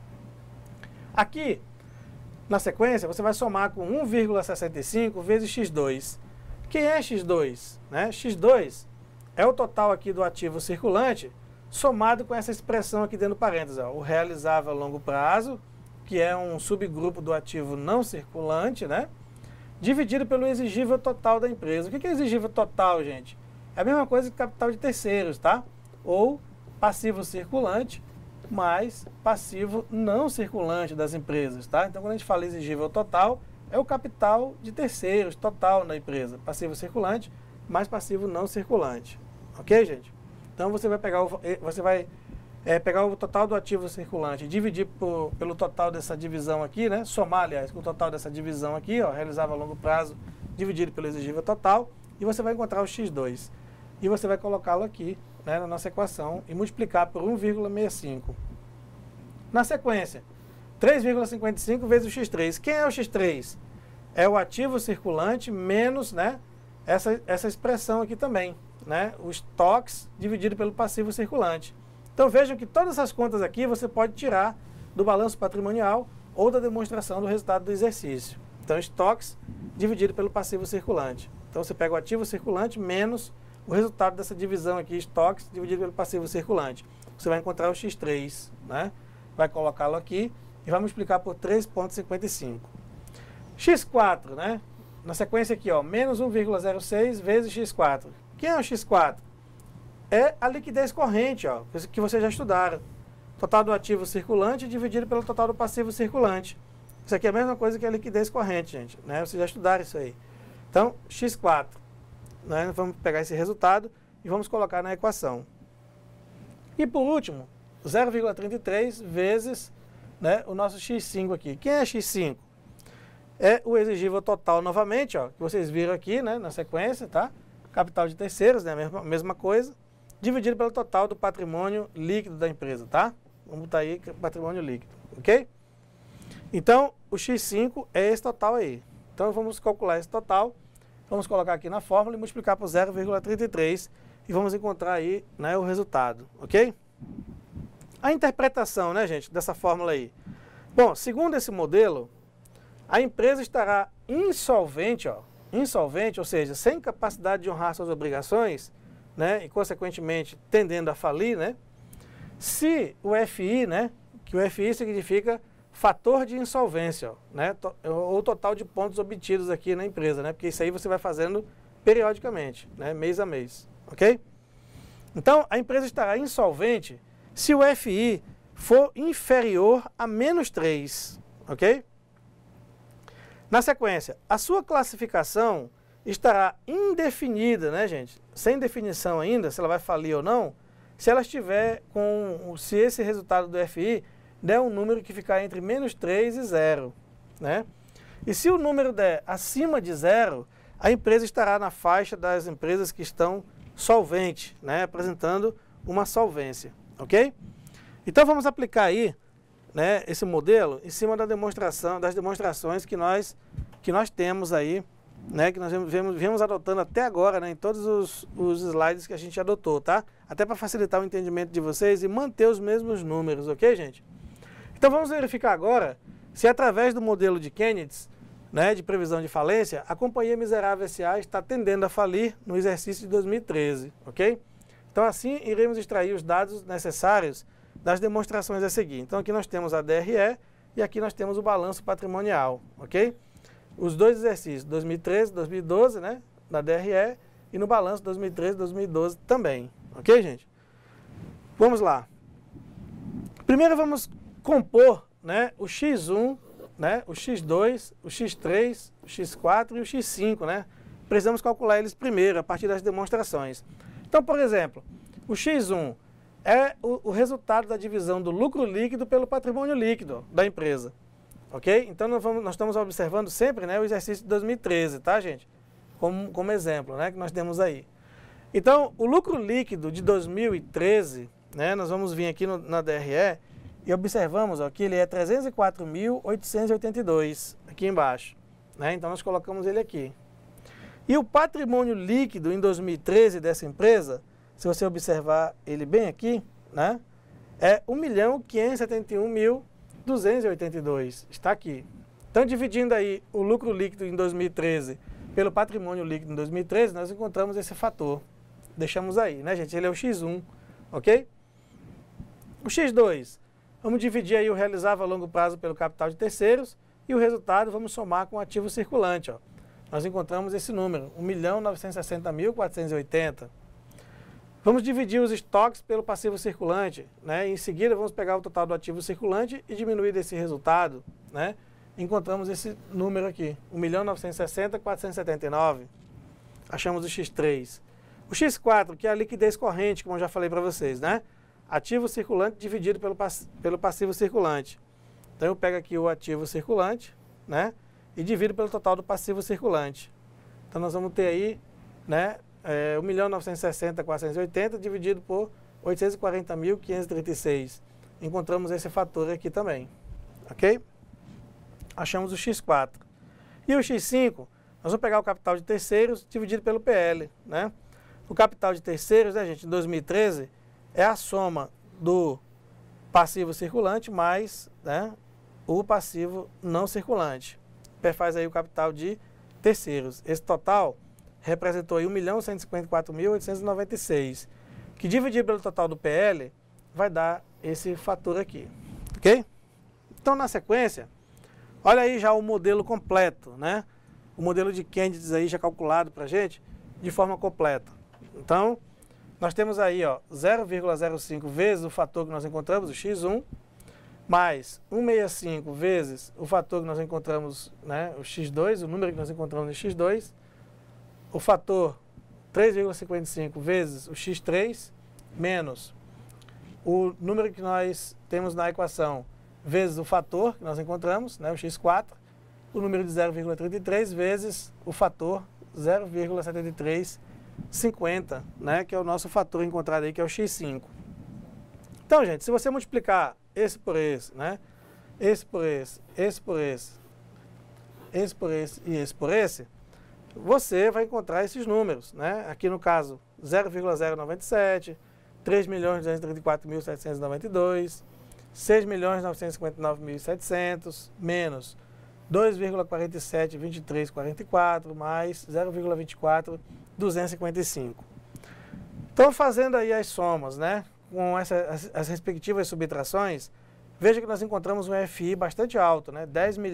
Aqui, na sequência, você vai somar com 1,65 vezes x2. Quem é x2? Né? x2 é o total aqui do ativo circulante, somado com essa expressão aqui dentro do parênteses, ó, o realizável a longo prazo, que é um subgrupo do ativo não circulante, né? Dividido pelo exigível total da empresa. O que é exigível total, gente? É a mesma coisa que capital de terceiros, tá? Ou passivo circulante mais passivo não circulante das empresas, tá? Então, quando a gente fala exigível total, é o capital de terceiros total na empresa. Passivo circulante mais passivo não circulante. Ok, gente? Então, você vai pegar o total do ativo circulante e dividir pelo total dessa divisão aqui, né? Somar, aliás, com o total dessa divisão aqui, ó, realizável a longo prazo, dividido pelo exigível total, e você vai encontrar o x2. E você vai colocá-lo aqui, né, na nossa equação e multiplicar por 1,65. Na sequência, 3,55 vezes o x3. Quem é o x3? É o ativo circulante menos, né, essa expressão aqui também, né, o estoques dividido pelo passivo circulante. Então vejam que todas essas contas aqui você pode tirar do balanço patrimonial ou da demonstração do resultado do exercício. Então estoques dividido pelo passivo circulante. Então você pega o ativo circulante menos o resultado dessa divisão aqui, estoques dividido pelo passivo circulante. Você vai encontrar o x3, né? Vai colocá-lo aqui e vai multiplicar por 3,55. x4, né? Na sequência aqui, ó, menos 1,06 vezes x4. Quem é o x4? É a liquidez corrente, ó, que vocês já estudaram. Total do ativo circulante dividido pelo total do passivo circulante. Isso aqui é a mesma coisa que a liquidez corrente, gente, né? Vocês já estudaram isso aí. Então, x4. Né? Vamos pegar esse resultado e vamos colocar na equação. E por último, 0,33 vezes, né, o nosso x5 aqui. Quem é x5? É o exigível total novamente, ó, que vocês viram aqui, né, na sequência, tá? Capital de terceiros, né, mesma coisa, dividido pelo total do patrimônio líquido da empresa, tá? Vamos botar aí patrimônio líquido, ok? Então, o x5 é esse total aí. Então vamos calcular esse total, vamos colocar aqui na fórmula e multiplicar por 0,33 e vamos encontrar aí, né, o resultado, ok? A interpretação, né, gente, dessa fórmula aí. Bom, segundo esse modelo, a empresa estará insolvente, ou seja, sem capacidade de honrar suas obrigações, né, e consequentemente tendendo a falir, né, se o FI, né, que o FI significa fator de insolvência, né, ou total de pontos obtidos aqui na empresa, né, porque isso aí você vai fazendo periodicamente, né, mês a mês, ok? Então, a empresa estará insolvente se o FI for inferior a menos 3, ok? Na sequência, a sua classificação estará indefinida, né, gente? Sem definição ainda, se ela vai falir ou não, se ela estiver se esse resultado do FI der um número que ficar entre menos 3 e 0, né? E se o número der acima de 0, a empresa estará na faixa das empresas que estão solventes, né? Apresentando uma solvência, ok? Então vamos aplicar aí, né, esse modelo em cima das demonstrações que nós temos aí, né, que nós vemos adotando até agora, né, em todos os slides que a gente adotou, tá? Até para facilitar o entendimento de vocês e manter os mesmos números, ok, gente? Então vamos verificar agora se através do modelo de Kennedy, né, de previsão de falência, a Companhia Miserável S.A. está tendendo a falir no exercício de 2013, ok? Então assim iremos extrair os dados necessários das demonstrações a seguir. Então aqui nós temos a DRE e aqui nós temos o balanço patrimonial, ok? Os dois exercícios, 2013 e 2012, né, da DRE, e no balanço 2013 e 2012 também, ok, gente? Vamos lá. Primeiro vamos compor, né, o X1, né, o X2, o X3, o X4 e o X5, né? Precisamos calcular eles primeiro, a partir das demonstrações. Então, por exemplo, o X1 é o resultado da divisão do lucro líquido pelo patrimônio líquido da empresa, ok? Então nós estamos observando sempre, né, o exercício de 2013, tá, gente? Como exemplo, né, que nós temos aí. Então, o lucro líquido de 2013, né, nós vamos vir aqui na DRE e observamos ó, que ele é 304.882, aqui embaixo, né? Então nós colocamos ele aqui. E o patrimônio líquido em 2013 dessa empresa, se você observar ele bem aqui, né, é 1.571.282, está aqui. Então, dividindo aí o lucro líquido em 2013 pelo patrimônio líquido em 2013, nós encontramos esse fator. Deixamos aí, né, gente? Ele é o X1, ok? O X2, vamos dividir aí o realizável a longo prazo pelo capital de terceiros e o resultado vamos somar com o ativo circulante, ó. Nós encontramos esse número, 1.960.480. Vamos dividir os estoques pelo passivo circulante, né? Em seguida, vamos pegar o total do ativo circulante e diminuir desse resultado, né? Encontramos esse número aqui, 1.960.479. Achamos o X3. O X4, que é a liquidez corrente, como eu já falei para vocês, né? Ativo circulante dividido pelo passivo circulante. Então, eu pego aqui o ativo circulante, né? E divido pelo total do passivo circulante. Então, nós vamos ter aí, né? 1.960.480 dividido por 840.536. Encontramos esse fator aqui também, ok? Achamos o X4. E o X5, nós vamos pegar o capital de terceiros dividido pelo PL, né? O capital de terceiros, né, gente, em 2013, é a soma do passivo circulante mais, né, o passivo não circulante. Faz aí o capital de terceiros. Esse total representou aí 1.154.896, que dividido pelo total do PL vai dar esse fator aqui, ok? Então, na sequência, olha aí já o modelo completo, né? O modelo de Kennedy aí já calculado para a gente de forma completa. Então, nós temos aí, ó, 0,05 vezes o fator que nós encontramos, o X1, mais 165 vezes o fator que nós encontramos, né, o X2, o número que nós encontramos no X2, o fator 3,55 vezes o X3, menos o número que nós temos na equação vezes o fator que nós encontramos, né, o X4, o número de 0,33 vezes o fator 0,7350, né, que é o nosso fator encontrado aí, que é o X5. Então, gente, se você multiplicar esse por esse, né, esse por esse, esse por esse, esse por esse e esse por esse, você vai encontrar esses números, né? Aqui no caso, 0,097, 3.234.792, 6.959.700, menos 2,472344, mais 0,24, 255. Então, fazendo aí as somas, né? Com as respectivas subtrações, veja que nós encontramos um FI bastante alto, né?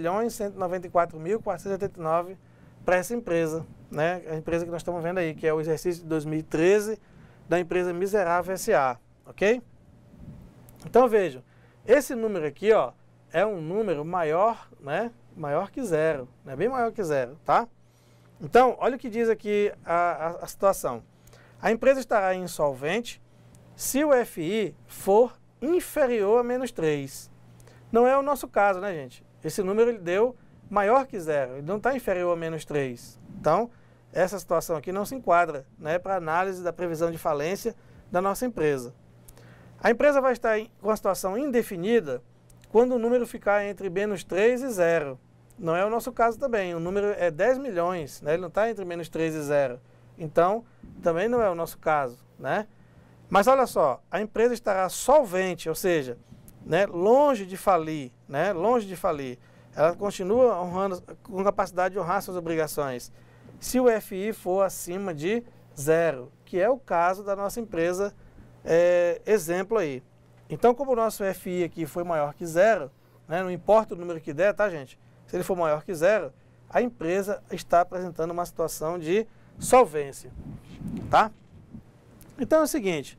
10.194.489 para essa empresa, né? A empresa que nós estamos vendo aí, que é o exercício de 2013 da empresa Miserável S.A., ok? Então vejam, esse número aqui, ó, é um número maior, né? Maior que zero, né? Bem maior que zero, tá? Então, olha o que diz aqui a situação. A empresa estará insolvente se o FI for inferior a menos 3. Não é o nosso caso, né, gente? Esse número ele deu maior que zero, ele não está inferior a menos 3. Então, essa situação aqui não se enquadra, né, para análise da previsão de falência da nossa empresa. A empresa vai estar com a situação indefinida quando o número ficar entre menos 3 e 0. Não é o nosso caso também, o número é 10 milhões, né, ele não está entre menos 3 e 0. Então, também não é o nosso caso, né? Mas olha só, a empresa estará solvente, ou seja, né, longe de falir, né, longe de falir. Ela continua honrando, com capacidade de honrar suas obrigações, se o FI for acima de 0, que é o caso da nossa empresa, exemplo aí. Então, como o nosso FI aqui foi maior que 0, né, não importa o número que der, tá, gente? Se ele for maior que 0, a empresa está apresentando uma situação de solvência, tá? Então é o seguinte,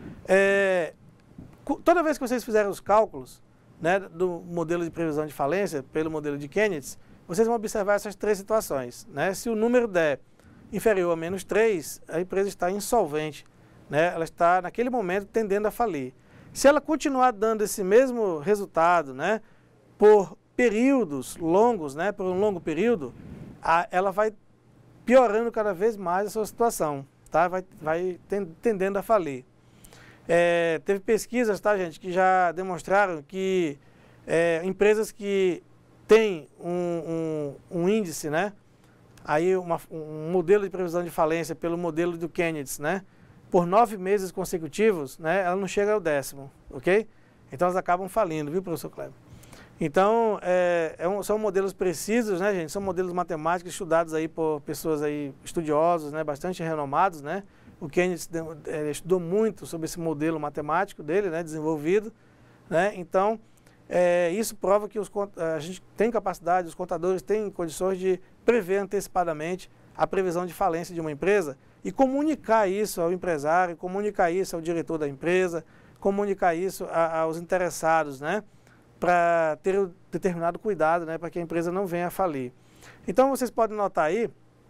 toda vez que vocês fizerem os cálculos, né, do modelo de previsão de falência, pelo modelo de Kennedy, vocês vão observar essas três situações, né? Se o número der inferior a menos 3, a empresa está insolvente, né? Ela está, naquele momento, tendendo a falir. Se ela continuar dando esse mesmo resultado, né, por períodos longos, né, por um longo período, ela vai piorando cada vez mais a sua situação, tá? Vai tendendo a falir. Teve pesquisas, tá, gente, que já demonstraram que empresas que têm um índice, né, aí um modelo de previsão de falência pelo modelo do Kennedy, né, por 9 meses consecutivos, né, ela não chega ao 10º, ok? Então elas acabam falindo, viu, professor Kleber? Então, são modelos precisos, né, gente? São modelos matemáticos estudados aí por pessoas aí estudiosos, né, bastante renomados, né? O Kennedy estudou muito sobre esse modelo matemático dele, né, desenvolvido, né? Então, isso prova que a gente tem capacidade, os contadores têm condições de prever antecipadamente a previsão de falência de uma empresa e comunicar isso ao empresário, comunicar isso ao diretor da empresa, comunicar isso aos interessados, né? Para ter um determinado cuidado, né, para que a empresa não venha a falir. Então, vocês podem notar aí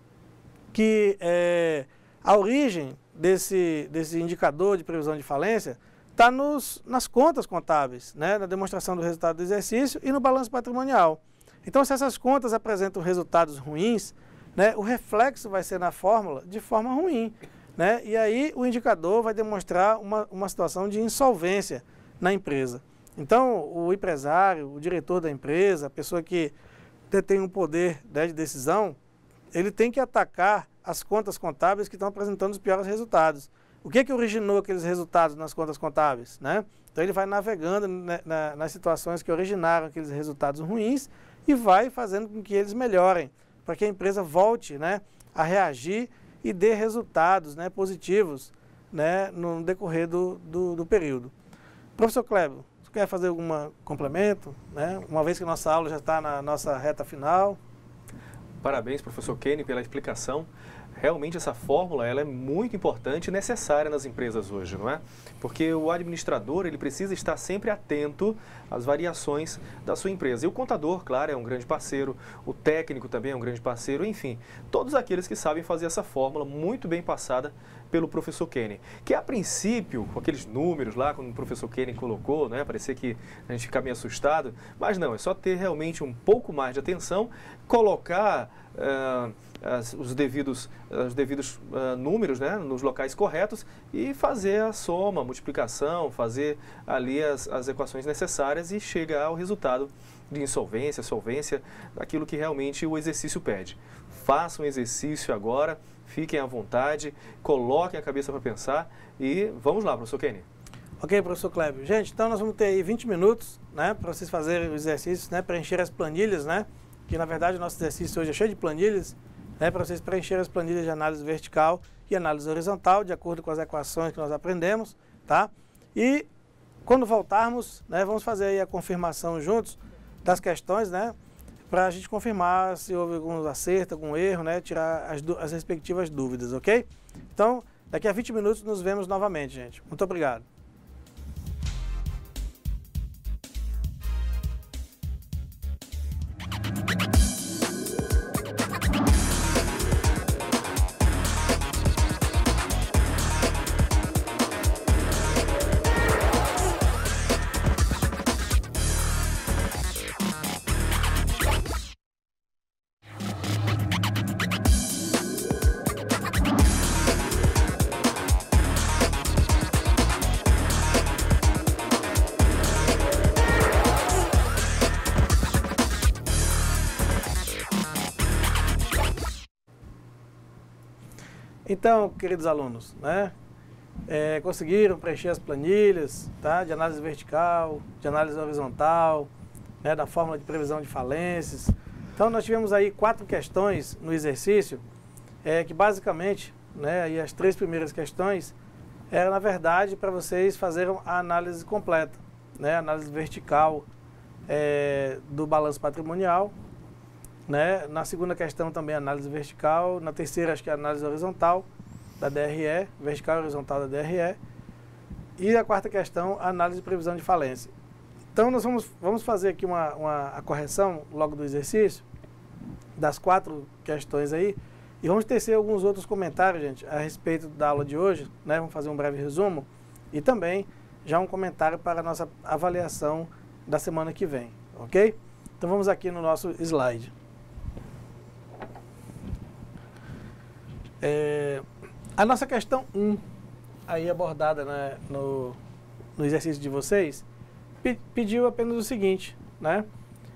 que a origem desse indicador de previsão de falência está nas contas contábeis, né, na demonstração do resultado do exercício e no balanço patrimonial. Então, se essas contas apresentam resultados ruins, né, o reflexo vai ser na fórmula de forma ruim, né, e aí o indicador vai demonstrar uma situação de insolvência na empresa. Então, o empresário, o diretor da empresa, a pessoa que detém um poder, né, de decisão, ele tem que atacar as contas contábeis que estão apresentando os piores resultados. O que originou aqueles resultados nas contas contábeis, né? Então, ele vai navegando nas situações que originaram aqueles resultados ruins e vai fazendo com que eles melhorem, para que a empresa volte, né, a reagir e dê resultados, né, positivos, né, no decorrer do período. Professor Kleber, quer fazer algum complemento, né? Uma vez que nossa aula já está na nossa reta final. Parabéns, professor Kenny, pela explicação. Realmente essa fórmula ela é muito importante e necessária nas empresas hoje, não é? Porque o administrador ele precisa estar sempre atento às variações da sua empresa. E o contador, claro, é um grande parceiro, o técnico também é um grande parceiro, enfim, todos aqueles que sabem fazer essa fórmula muito bem passada pelo professor Kenny. Que a princípio, com aqueles números lá, quando o professor Kenny colocou, né, parecia que a gente fica meio assustado, mas não, é só ter realmente um pouco mais de atenção, colocar os devidos números, né, nos locais corretos e fazer a soma, a multiplicação, fazer ali as equações necessárias e chegar ao resultado de insolvência, solvência, daquilo que realmente o exercício pede. Façam um exercício agora, fiquem à vontade, coloquem a cabeça para pensar e vamos lá, professor Kenny. Ok, professor Clébio. Gente, então nós vamos ter aí 20 minutos, né, para vocês fazerem o exercício, né, preencher as planilhas, né, que na verdade o nosso exercício hoje é cheio de planilhas, né, para vocês preencherem as planilhas de análise vertical e análise horizontal, de acordo com as equações que nós aprendemos, tá? E quando voltarmos, né, vamos fazer aí a confirmação juntos das questões, né, para a gente confirmar se houve algum acerto, algum erro, né, tirar as respectivas dúvidas, ok? Então, daqui a 20 minutos nos vemos novamente, gente. Muito obrigado. Então, queridos alunos, né, conseguiram preencher as planilhas, tá, de análise vertical, de análise horizontal, né, da fórmula de previsão de falências. Então, nós tivemos aí 4 questões no exercício, que basicamente, né, aí as 3 primeiras questões eram, na verdade, para vocês fazerem a análise completa, né, análise vertical do balanço patrimonial, né? Na segunda questão também análise vertical, na terceira acho que é análise horizontal da DRE, vertical e horizontal da DRE, e a quarta questão análise de previsão de falência. Então nós vamos fazer aqui a correção logo do exercício, das 4 questões aí, e vamos tecer alguns outros comentários, gente, a respeito da aula de hoje, né? Vamos fazer um breve resumo e também já um comentário para a nossa avaliação da semana que vem, ok? Então vamos aqui no nosso slide. A nossa questão 1, aí abordada, né, no exercício de vocês, pediu apenas o seguinte, né?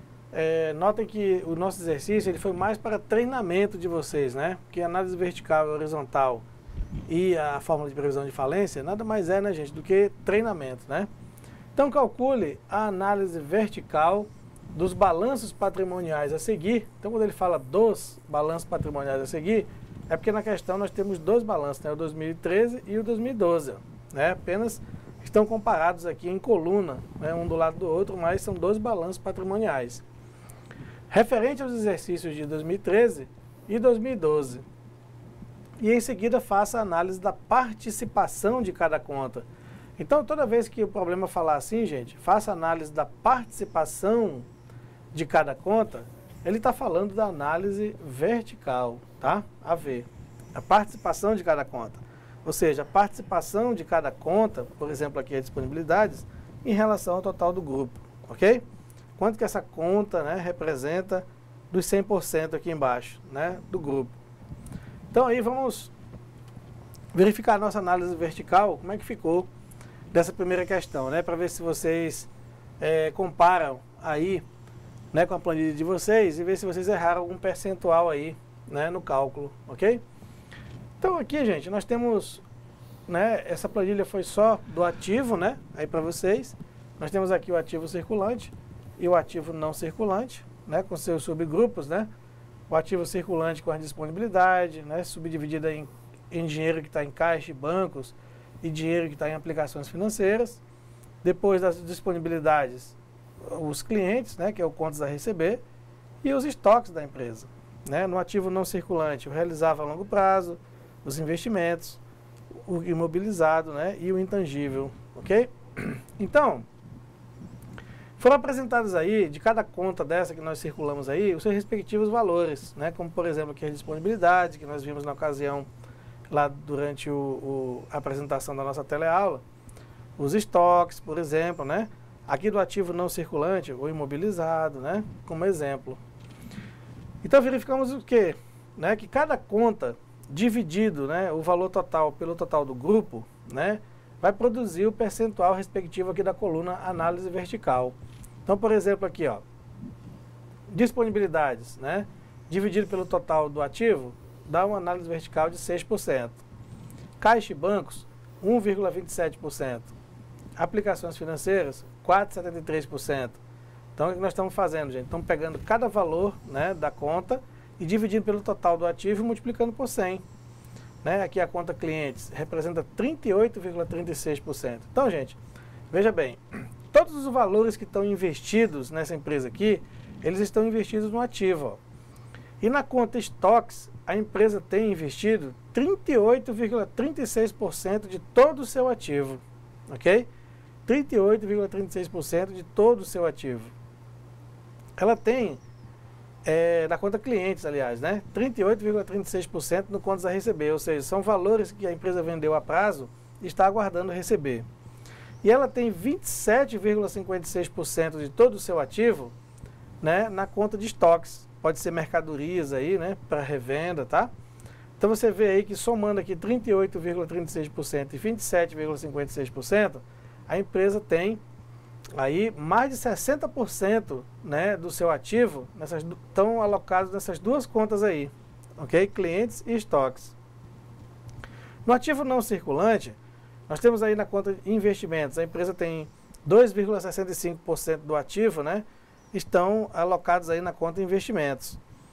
Notem que o nosso exercício ele foi mais para treinamento de vocês, né? Porque a análise vertical e horizontal e a fórmula de previsão de falência nada mais é, né, gente, do que treinamento, né? Então calcule a análise vertical dos balanços patrimoniais a seguir. Então quando ele fala dos balanços patrimoniais a seguir, é porque na questão nós temos 2 balanços, né, o 2013 e o 2012, né, apenas estão comparados aqui em coluna, né, um do lado do outro, mas são 2 balanços patrimoniais. Referente aos exercícios de 2013 e 2012. E em seguida faça a análise da participação de cada conta. Então toda vez que o problema falar assim, gente, faça a análise da participação de cada conta, ele está falando da análise vertical, tá? A ver, a participação de cada conta. Ou seja, a participação de cada conta, por exemplo, aqui as disponibilidades, em relação ao total do grupo, ok? Quanto que essa conta, né, representa dos 100% aqui embaixo, né, do grupo. Então aí vamos verificar a nossa análise vertical, como é que ficou dessa primeira questão, né, para ver se vocês comparam aí, né, com a planilha de vocês e ver se vocês erraram algum percentual aí, né, no cálculo, ok? Então aqui, gente, nós temos, né, essa planilha foi só do ativo, né, aí para vocês. Nós temos aqui o ativo circulante e o ativo não circulante, né, com seus subgrupos, né? O ativo circulante com a disponibilidade, né, subdividida em dinheiro que está em caixa e bancos e dinheiro que está em aplicações financeiras. Depois das disponibilidades, os clientes, né, que é o contas a receber, e os estoques da empresa. Né? No ativo não circulante, o realizável a longo prazo, os investimentos, o imobilizado, né, e o intangível, ok? Então, foram apresentados aí, de cada conta dessa que nós circulamos aí, os seus respectivos valores, né, como por exemplo aqui a disponibilidade, que nós vimos na ocasião, lá durante a apresentação da nossa teleaula, os estoques, por exemplo, né, aqui do ativo não circulante, o imobilizado, né, como exemplo. Então verificamos o quê? Né, que cada conta dividido, né, o valor total pelo total do grupo, né, vai produzir o percentual respectivo aqui da coluna análise vertical. Então, por exemplo, aqui, ó, disponibilidades, né, dividido pelo total do ativo, dá uma análise vertical de 6%. Caixa e bancos, 1,27%. Aplicações financeiras, 4,73%. Então, o que nós estamos fazendo, gente? Estamos pegando cada valor, né, da conta e dividindo pelo total do ativo e multiplicando por 100. Né? Aqui a conta clientes representa 38,36%. Então, gente, veja bem, todos os valores que estão investidos nessa empresa aqui, eles estão investidos no ativo. Ó. E na conta estoques, a empresa tem investido 38,36% de todo o seu ativo. Ok? 38,36% de todo o seu ativo. Ela tem, na conta clientes, aliás, né, 38,36% no contas a receber, ou seja, são valores que a empresa vendeu a prazo e está aguardando receber. E ela tem 27,56% de todo o seu ativo, né, na conta de estoques. Pode ser mercadorias aí, né, para revenda, tá? Então você vê aí que somando aqui 38,36% e 27,56%, a empresa tem aí mais de 60%, né, do seu ativo estão alocados nessas duas contas aí, ok? Clientes e estoques. No ativo não circulante, nós temos aí na conta de investimentos, a empresa tem 2,65% do ativo, né, estão alocados aí na conta de investimentos.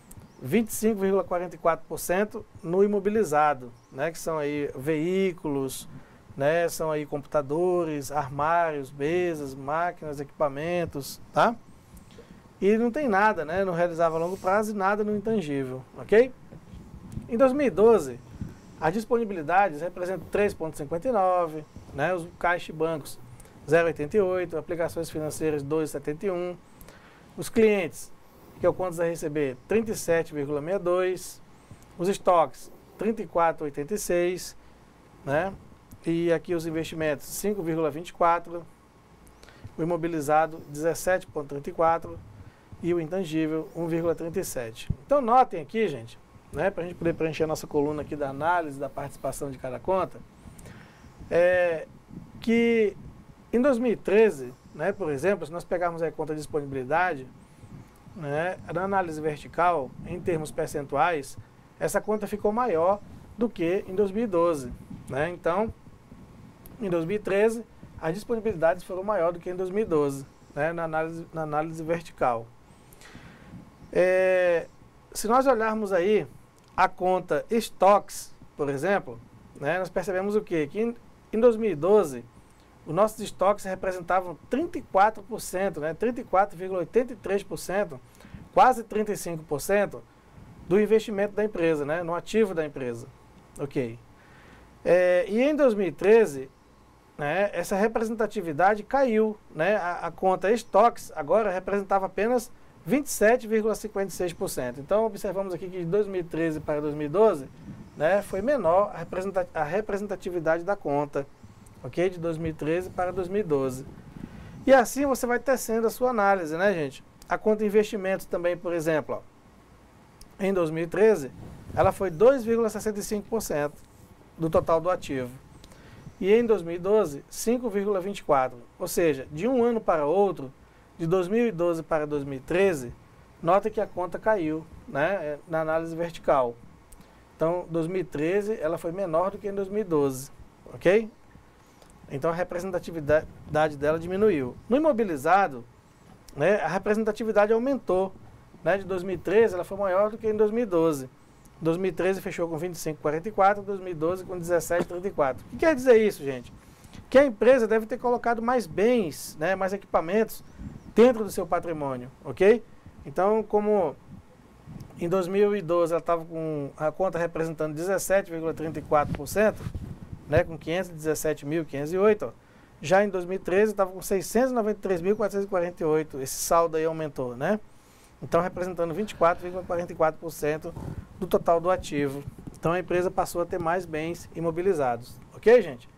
25,44% no imobilizado, né, que são aí veículos, né, são aí computadores, armários, mesas, máquinas, equipamentos, tá? E não tem nada, né, não realizava a longo prazo e nada no intangível, ok? Em 2012, as disponibilidades representam 3,59, né, os caixa e bancos 0,88, aplicações financeiras 2,71, os clientes, que é o contas a receber, 37,62, os estoques 34,86, né? E aqui os investimentos 5,24, o imobilizado 17,34 e o intangível 1,37. Então notem aqui, gente, né, para a gente poder preencher a nossa coluna aqui da análise da participação de cada conta, que em 2013, né, por exemplo, se nós pegarmos a conta de disponibilidade, né, na análise vertical, em termos percentuais, essa conta ficou maior do que em 2012. Né? Então, em 2013, as disponibilidades foram maior do que em 2012, né, na análise vertical. Se nós olharmos aí a conta estoques, por exemplo, né, nós percebemos o quê? Que em 2012, os nossos estoques representavam 34%, né, 34,83%, quase 35% do investimento da empresa, né, no ativo da empresa. Ok. E em 2013, né, essa representatividade caiu, né, a conta estoques agora representava apenas 27,56%. Então observamos aqui que de 2013 para 2012, né, foi menor a representatividade da conta, ok? De 2013 para 2012. E assim você vai tecendo a sua análise, né, gente? A conta investimentos também, por exemplo, ó, em 2013, ela foi 2,65% do total do ativo. E em 2012, 5,24%. Ou seja, de um ano para outro, de 2012 para 2013, nota que a conta caiu, né, na análise vertical. Então, 2013 ela foi menor do que em 2012, ok? Então, a representatividade dela diminuiu. No imobilizado, né, a representatividade aumentou. Né, de 2013 ela foi maior do que em 2012. 2013 fechou com 25,44, 2012 com 17,34. O que quer dizer isso, gente? Que a empresa deve ter colocado mais bens, né, mais equipamentos dentro do seu patrimônio, ok? Então, como em 2012 ela estava com a conta representando 17,34%, né, com 517.508, já em 2013 estava com 693.448, esse saldo aí aumentou, né? Então, representando 24,44% do total do ativo. Então, a empresa passou a ter mais bens imobilizados. Ok, gente?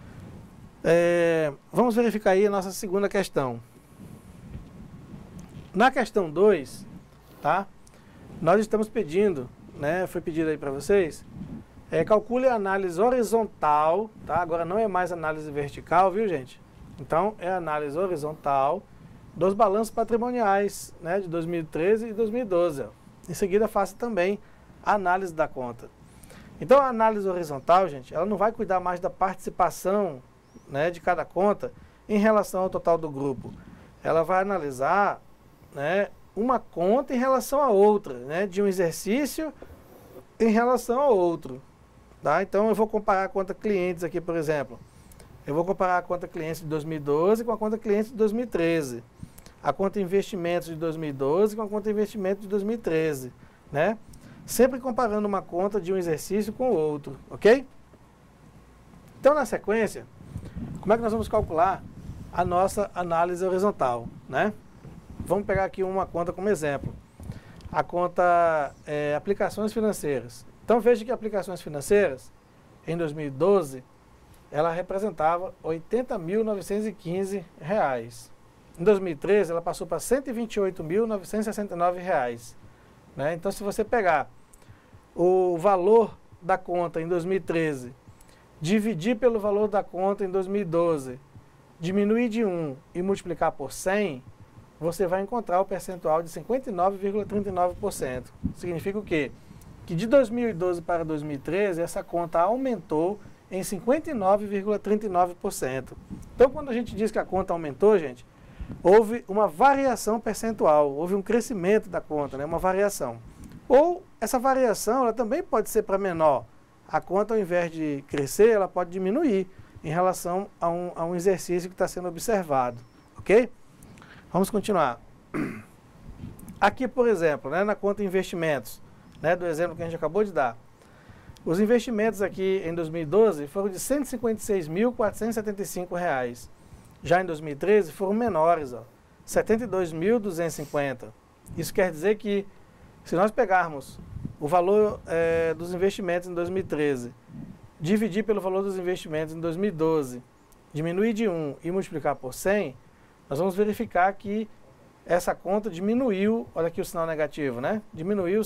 Vamos verificar aí a nossa segunda questão. Na questão 2, tá? nós estamos pedindo, né, foi pedido aí para vocês, calcule a análise horizontal, tá? Agora não é mais análise vertical, viu, gente? Então, é análise horizontal dos balanços patrimoniais, né, de 2013 e 2012. Ó. Em seguida, faça também a análise da conta. Então, a análise horizontal, gente, ela não vai cuidar mais da participação, né, de cada conta em relação ao total do grupo. Ela vai analisar, né, uma conta em relação a outra, né, de um exercício em relação ao outro. Tá? Então, eu vou comparar a conta clientes aqui, por exemplo. Eu vou comparar a conta clientes de 2012 com a conta clientes de 2013. A conta investimentos de 2012 com a conta investimentos de 2013. Né? Sempre comparando uma conta de um exercício com o outro, ok? Então, na sequência, como é que nós vamos calcular a nossa análise horizontal, né? Vamos pegar aqui uma conta como exemplo. A conta aplicações financeiras. Então, veja que aplicações financeiras, em 2012, ela representava R$ 80.915. Em 2013, ela passou para R$ 128.969. Né? Então, se você pegar o valor da conta em 2013, dividir pelo valor da conta em 2012, diminuir de 1 e multiplicar por 100, você vai encontrar o percentual de 59,39%. Significa o quê? Que de 2012 para 2013, essa conta aumentou em 59,39%. Então, quando a gente diz que a conta aumentou, gente, houve uma variação percentual, houve um crescimento da conta, né? Uma variação. Ou essa variação ela também pode ser para menor. A conta, ao invés de crescer, ela pode diminuir em relação a um exercício que está sendo observado. Ok? Vamos continuar. Aqui, por exemplo, né, na conta investimentos, né, do exemplo que a gente acabou de dar. Os investimentos aqui em 2012 foram de R$ 156.475. Já em 2013 foram menores, ó, R$ 72.250. Isso quer dizer que, se nós pegarmos o valor dos investimentos em 2013, dividir pelo valor dos investimentos em 2012, diminuir de 1 e multiplicar por 100, nós vamos verificar que essa conta diminuiu, olha aqui o sinal negativo, né? Diminuiu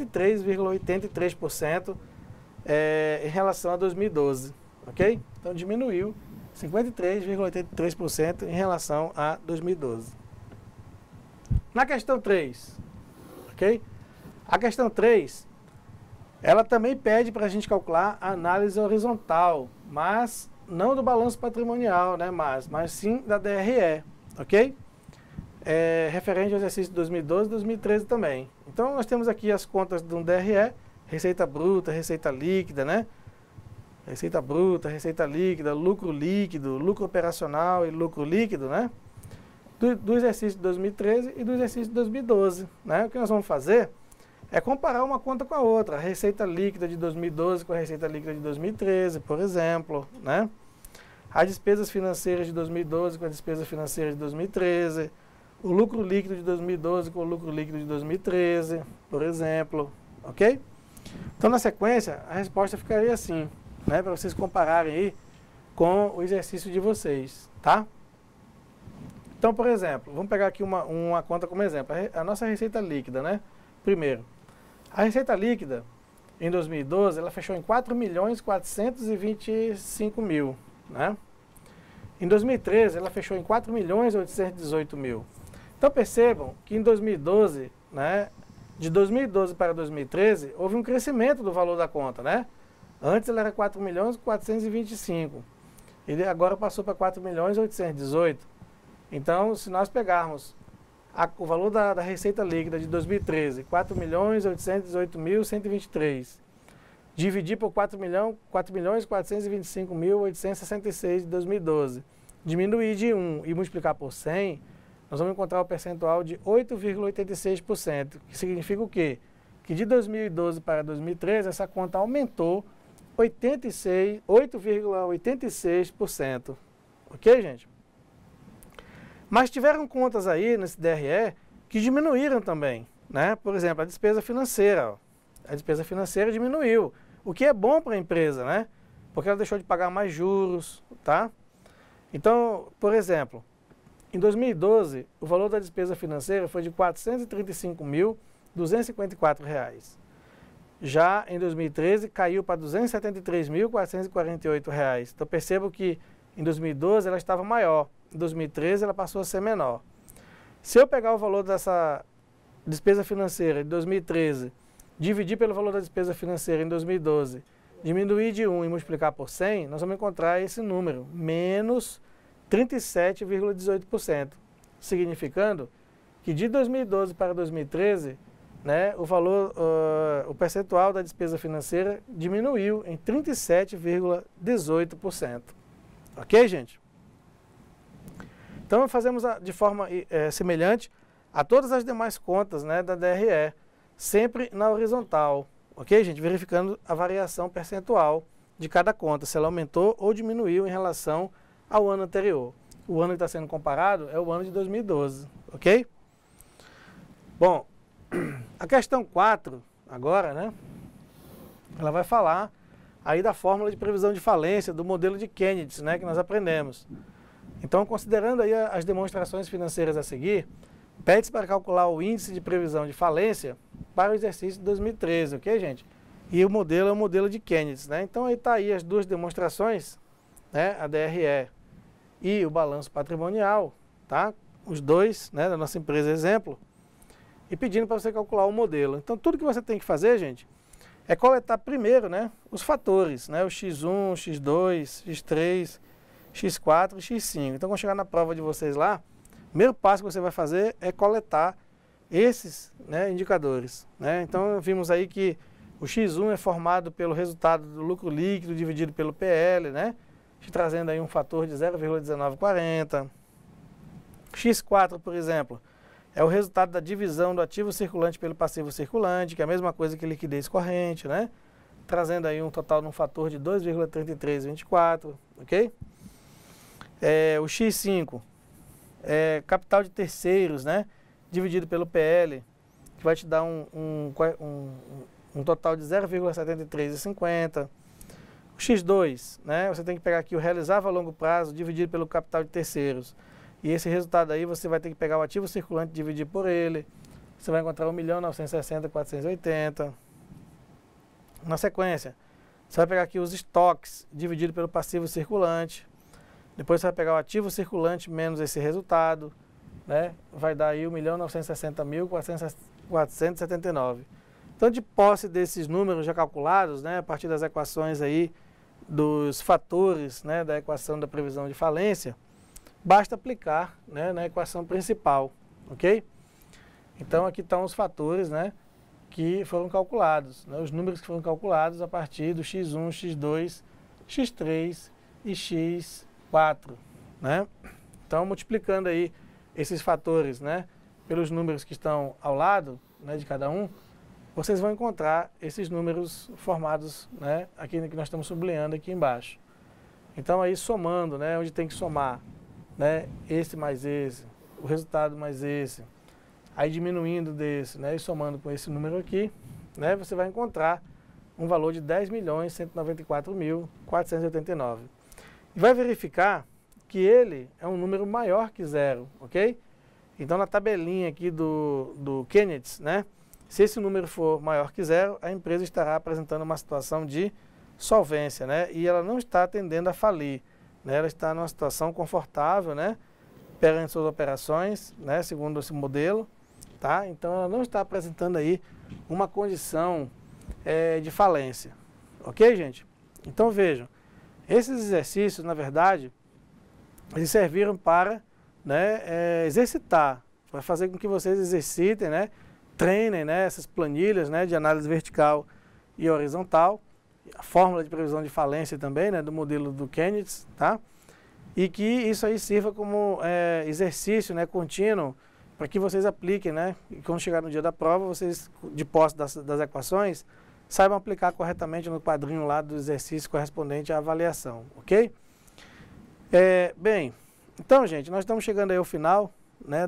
53,83% em relação a 2012, ok? Então diminuiu 53,83% em relação a 2012. Na questão 3, ok? A questão 3, ela também pede para a gente calcular a análise horizontal, mas não do balanço patrimonial, né? Mas sim da DRE, ok? Referente ao exercício de 2012 e 2013 também. Então, nós temos aqui as contas de um DRE, receita bruta, receita líquida, né? Receita bruta, receita líquida, lucro líquido, lucro operacional e lucro líquido, né? Do exercício de 2013 e do exercício de 2012, né? O que nós vamos fazer é comparar uma conta com a outra, a receita líquida de 2012 com a receita líquida de 2013, por exemplo, né? As despesas financeiras de 2012 com a despesa financeira de 2013, o lucro líquido de 2012 com o lucro líquido de 2013, por exemplo, ok? Então, na sequência, a resposta ficaria assim, né? Para vocês compararem aí com o exercício de vocês, tá? Então, por exemplo, vamos pegar aqui uma conta como exemplo, a nossa receita líquida, né? Primeiro, a receita líquida, em 2012, ela fechou em 4.425.000, né? Em 2013, ela fechou em 4.818.000. Então, percebam que em 2012, né, de 2012 para 2013, houve um crescimento do valor da conta, né? Antes ela era 4.425.000, ele agora passou para 4.818.000. Então, se nós pegarmos o valor da receita líquida de 2013, 4.818.123, dividir por 4.425.866 de 2012, diminuir de 1 e multiplicar por 100, nós vamos encontrar o percentual de 8,86%, que significa o quê? Que de 2012 para 2013, essa conta aumentou 8,86%. Ok, gente? Mas tiveram contas aí nesse DRE que diminuíram também, né? Por exemplo, a despesa financeira. Ó. A despesa financeira diminuiu, o que é bom para a empresa, né? Porque ela deixou de pagar mais juros, tá? Então, por exemplo, em 2012, o valor da despesa financeira foi de R$ 435.000 R$ 254. Já em 2013 caiu para R$ 273.448. Então percebo que em 2012 ela estava maior, em 2013 ela passou a ser menor. Se eu pegar o valor dessa despesa financeira de 2013, dividir pelo valor da despesa financeira em 2012, diminuir de 1 e multiplicar por 100, nós vamos encontrar esse número, menos 37,18%, significando que de 2012 para 2013, né, o percentual da despesa financeira diminuiu em 37,18%. Ok, gente? Então, fazemos de forma semelhante a todas as demais contas, né, da DRE, sempre na horizontal. Ok, gente? Verificando a variação percentual de cada conta, se ela aumentou ou diminuiu em relação ao ano anterior. O ano que está sendo comparado é o ano de 2012. Ok? Bom, a questão 4, agora, né? Ela vai falar aí da fórmula de previsão de falência, do modelo de Kennedy, né, que nós aprendemos. Então, considerando aí as demonstrações financeiras a seguir, pede-se para calcular o índice de previsão de falência para o exercício de 2013, ok, gente? E o modelo é o modelo de Kennedy, né? Então, aí está aí as duas demonstrações, né, a DRE e o balanço patrimonial, tá? Os dois, né, da nossa empresa exemplo, e pedindo para você calcular o modelo. Então, tudo que você tem que fazer, gente, é coletar primeiro, né, os fatores, né, o X1, X2, X3, X4 e X5. Então, quando chegar na prova de vocês lá, o primeiro passo que você vai fazer é coletar esses, né, indicadores, né? Então, vimos aí que o X1 é formado pelo resultado do lucro líquido dividido pelo PL, né, trazendo aí um fator de 0,1940. X4, por exemplo, é o resultado da divisão do ativo circulante pelo passivo circulante, que é a mesma coisa que liquidez corrente, né? Trazendo aí um total de um fator de 2,3324, ok? O X5 é capital de terceiros, né? Dividido pelo PL, que vai te dar um total de 0,7350. O X2, né? Você tem que pegar aqui o realizável a longo prazo dividido pelo capital de terceiros. E esse resultado aí você vai ter que pegar o ativo circulante e dividir por ele. Você vai encontrar 1.960.480. Na sequência, você vai pegar aqui os estoques dividido pelo passivo circulante. Depois você vai pegar o ativo circulante menos esse resultado, né? Vai dar aí 1.960.479. Então, de posse desses números já calculados, né, a partir das equações aí dos fatores, né, da equação da previsão de falência, basta aplicar, né, na equação principal, ok? Então, aqui estão os fatores, né, que foram calculados, né, os números que foram calculados a partir do X1, X2, X3 e X4, né? Então, multiplicando aí esses fatores, né, pelos números que estão ao lado, né, de cada um, vocês vão encontrar esses números formados, né, aqui que nós estamos sublinhando aqui embaixo. Então, aí somando, né, onde tem que somar, né, esse mais esse, o resultado mais esse, aí diminuindo desse, né, e somando com esse número aqui, né, você vai encontrar um valor de 10.194.489. E vai verificar que ele é um número maior que zero, ok? Então, na tabelinha aqui do Kennedy, né, se esse número for maior que zero, a empresa estará apresentando uma situação de solvência, né, e ela não está tendendo a falir. Ela está numa situação confortável, né, perante suas operações, né, segundo esse modelo, tá? Então, ela não está apresentando aí uma condição de falência, ok, gente? Então, vejam, esses exercícios, na verdade, eles serviram para, né, exercitar, para fazer com que vocês exercitem, né, treinem, né, essas planilhas, né, de análise vertical e horizontal, a fórmula de previsão de falência também, né, do modelo do Kennedy, tá? E que isso aí sirva como exercício, né, contínuo, para que vocês apliquem, né, e quando chegar no dia da prova, vocês, de posse das equações, saibam aplicar corretamente no quadrinho lá do exercício correspondente à avaliação, ok? Bem, então, gente, nós estamos chegando aí ao final, né,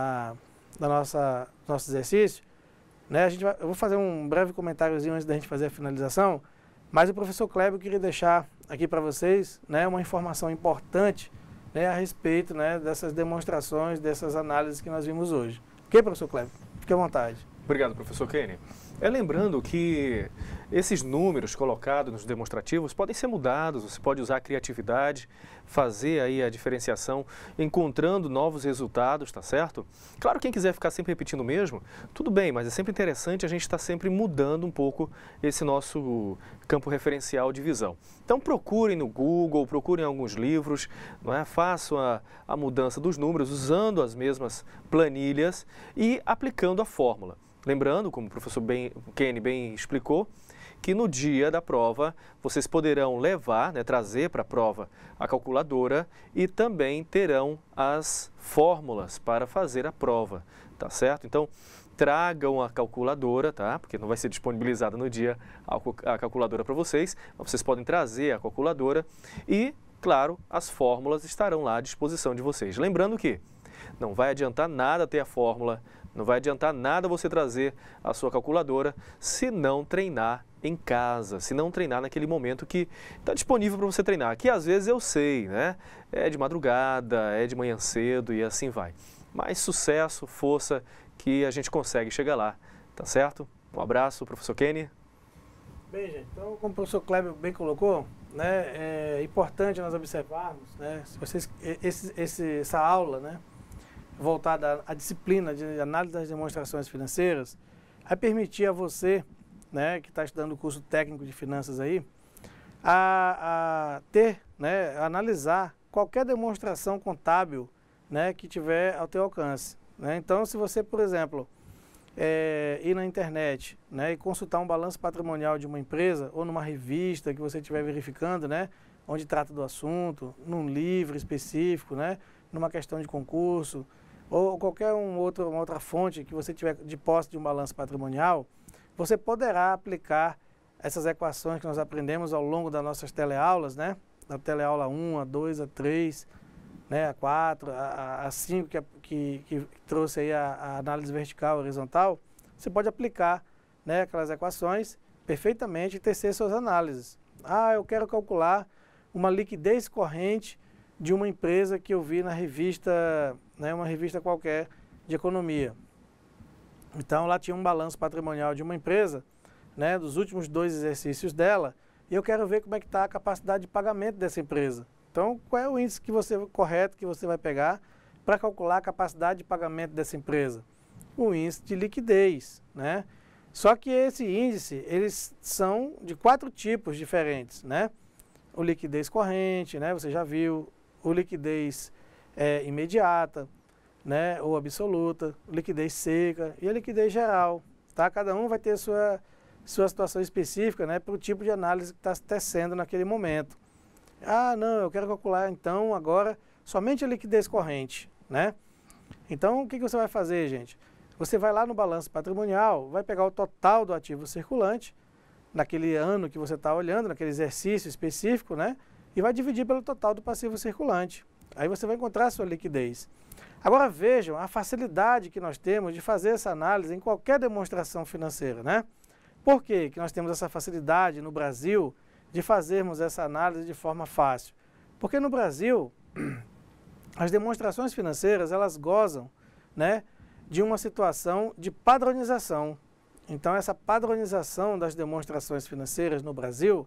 nosso exercício, né? Eu vou fazer um breve comentáriozinho antes da gente fazer a finalização, mas o professor Kleber queria deixar aqui para vocês, né, uma informação importante, né, a respeito, né, dessas demonstrações, dessas análises que nós vimos hoje. Ok, professor Kleber? Fique à vontade. Obrigado, professor Kenny. Lembrando que esses números colocados nos demonstrativos podem ser mudados, você pode usar a criatividade, fazer aí a diferenciação, encontrando novos resultados, tá certo? Claro, quem quiser ficar sempre repetindo o mesmo, tudo bem, mas é sempre interessante a gente estar sempre mudando um pouco esse nosso campo referencial de visão. Então procurem no Google, procurem alguns livros, não é? Façam a mudança dos números usando as mesmas planilhas e aplicando a fórmula. Lembrando, como o professor Kenny bem explicou, que no dia da prova vocês poderão levar, né, trazer para a prova a calculadora e também terão as fórmulas para fazer a prova, tá certo? Então, tragam a calculadora, tá? Porque não vai ser disponibilizada no dia a calculadora para vocês, mas vocês podem trazer a calculadora e, claro, as fórmulas estarão lá à disposição de vocês. Lembrando que não vai adiantar nada ter a fórmula, não vai adiantar nada você trazer a sua calculadora se não treinar em casa, se não treinar naquele momento que está disponível para você treinar. Que às vezes eu sei, né? É de madrugada, é de manhã cedo e assim vai. Mas sucesso, força, que a gente consegue chegar lá, tá certo? Um abraço, professor Kenny. Bem, gente, então como o professor Kleber bem colocou, né, é importante nós observarmos, né, se vocês, essa aula, né, voltada à disciplina de análise das demonstrações financeiras, vai permitir a você, né, que está estudando o curso técnico de finanças aí, a ter, né, a analisar qualquer demonstração contábil, né, que tiver ao teu alcance, né? Então, se você, por exemplo, ir na internet, né, e consultar um balanço patrimonial de uma empresa ou numa revista que você estiver verificando, né, onde trata do assunto, num livro específico, né, numa questão de concurso, ou qualquer uma outra fonte que você tiver de posse de um balanço patrimonial, você poderá aplicar essas equações que nós aprendemos ao longo das nossas teleaulas, né? Da teleaula 1, a 2, a 3, né? A 4, a 5, que trouxe aí a análise vertical e horizontal. Você pode aplicar, né, aquelas equações perfeitamente e tecer suas análises. Ah, eu quero calcular uma liquidez corrente de uma empresa que eu vi na revista, né, uma revista qualquer de economia. Então, lá tinha um balanço patrimonial de uma empresa, né, dos últimos 2 exercícios dela, e eu quero ver como é que está a capacidade de pagamento dessa empresa. Então, qual é o índice correto que você vai pegar para calcular a capacidade de pagamento dessa empresa? O índice de liquidez, né? Só que esse índice, eles são de 4 tipos diferentes, né? O liquidez corrente, né, você já viu, o liquidez imediata, né, ou absoluta, liquidez seca e a liquidez geral, tá? Cada um vai ter sua situação específica, né, para o tipo de análise que está tecendo naquele momento. Ah, não, eu quero calcular então agora somente a liquidez corrente, né? Então, o que você vai fazer, gente? Você vai lá no balanço patrimonial, vai pegar o total do ativo circulante, naquele ano que você está olhando, naquele exercício específico, né? E vai dividir pelo total do passivo circulante. Aí você vai encontrar a sua liquidez. Agora vejam a facilidade que nós temos de fazer essa análise em qualquer demonstração financeira, né? Por que que nós temos essa facilidade no Brasil de fazermos essa análise de forma fácil? Porque no Brasil, as demonstrações financeiras, elas gozam, né, de uma situação de padronização. Então, essa padronização das demonstrações financeiras no Brasil,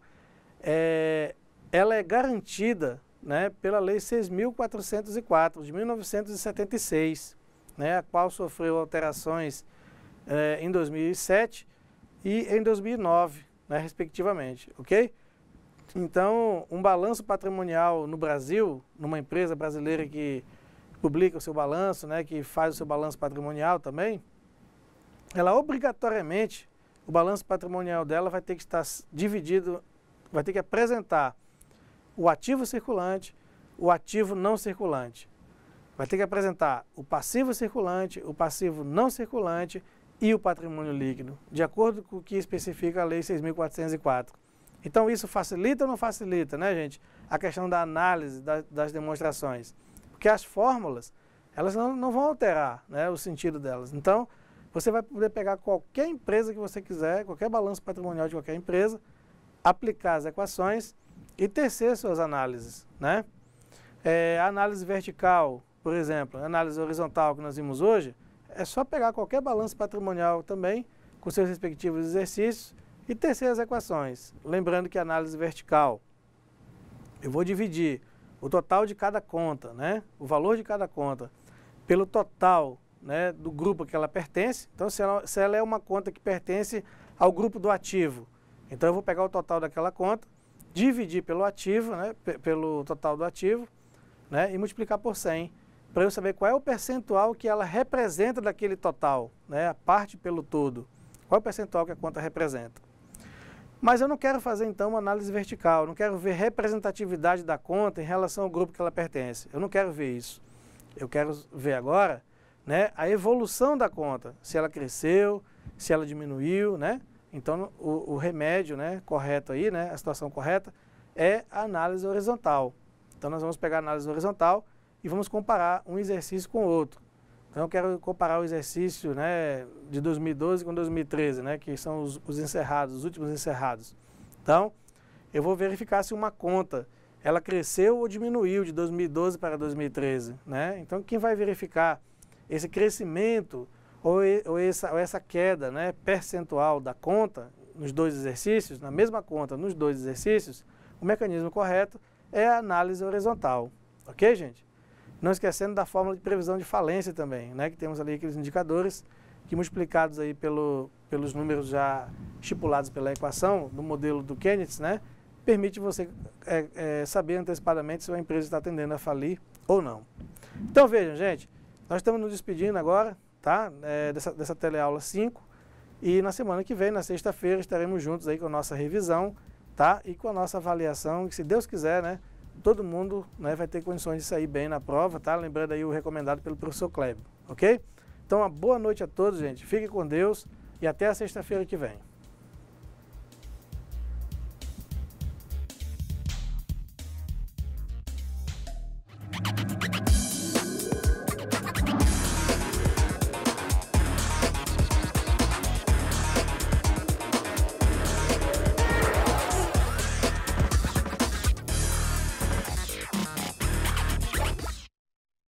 ela é garantida, né, pela Lei 6.404, de 1976, né, a qual sofreu alterações em 2007 e em 2009, né, respectivamente, ok? Então, um balanço patrimonial no Brasil, numa empresa brasileira que publica o seu balanço, né, que faz o seu balanço patrimonial também, ela obrigatoriamente, o balanço patrimonial dela vai ter que estar dividido, vai ter que apresentar o ativo circulante, o ativo não circulante. Vai ter que apresentar o passivo circulante, o passivo não circulante e o patrimônio líquido, de acordo com o que especifica a Lei 6.404. Então isso facilita ou não facilita, né, gente? A questão da análise das demonstrações. Porque as fórmulas, elas não vão alterar, né, o sentido delas. Então, você vai poder pegar qualquer empresa que você quiser, qualquer balanço patrimonial de qualquer empresa, aplicar as equações e tecer suas análises, né? A análise vertical, por exemplo, a análise horizontal que nós vimos hoje, é só pegar qualquer balanço patrimonial também, com seus respectivos exercícios, e tecer as equações. Lembrando que a análise vertical, eu vou dividir o total de cada conta, né, o valor de cada conta, pelo total, né, do grupo que ela pertence. Então, se ela é uma conta que pertence ao grupo do ativo, então eu vou pegar o total daquela conta, dividir pelo ativo, né, pelo total do ativo, né, e multiplicar por 100, para eu saber qual é o percentual que ela representa daquele total, né, a parte pelo todo. Qual é o percentual que a conta representa? Mas eu não quero fazer então uma análise vertical, eu não quero ver representatividade da conta em relação ao grupo que ela pertence. Eu não quero ver isso. Eu quero ver agora, né, a evolução da conta, se ela cresceu, se ela diminuiu, né? Então o remédio, né, correto aí, né, a situação correta é a análise horizontal. Então nós vamos pegar a análise horizontal e vamos comparar um exercício com o outro. Então eu quero comparar o exercício, né, de 2012 com 2013, né, que são os encerrados, os últimos encerrados. Então eu vou verificar se uma conta ela cresceu ou diminuiu de 2012 para 2013, né? Então quem vai verificar esse crescimento ou essa queda, né, percentual da conta nos dois exercícios, na mesma conta nos dois exercícios, o mecanismo correto é a análise horizontal. Ok, gente? Não esquecendo da fórmula de previsão de falência também, né, que temos ali aqueles indicadores que multiplicados aí pelos números já estipulados pela equação do modelo do Keynes, né, permite você saber antecipadamente se uma empresa está tendendo a falir ou não. Então vejam, gente, nós estamos nos despedindo agora, tá, dessa teleaula 5, e na semana que vem, na sexta-feira, estaremos juntos aí com a nossa revisão, tá, e com a nossa avaliação, que se Deus quiser, né, todo mundo, né, vai ter condições de sair bem na prova, tá? Lembrando aí o recomendado pelo professor Kleber, ok? Então, uma boa noite a todos, gente. Fiquem com Deus e até a sexta-feira que vem.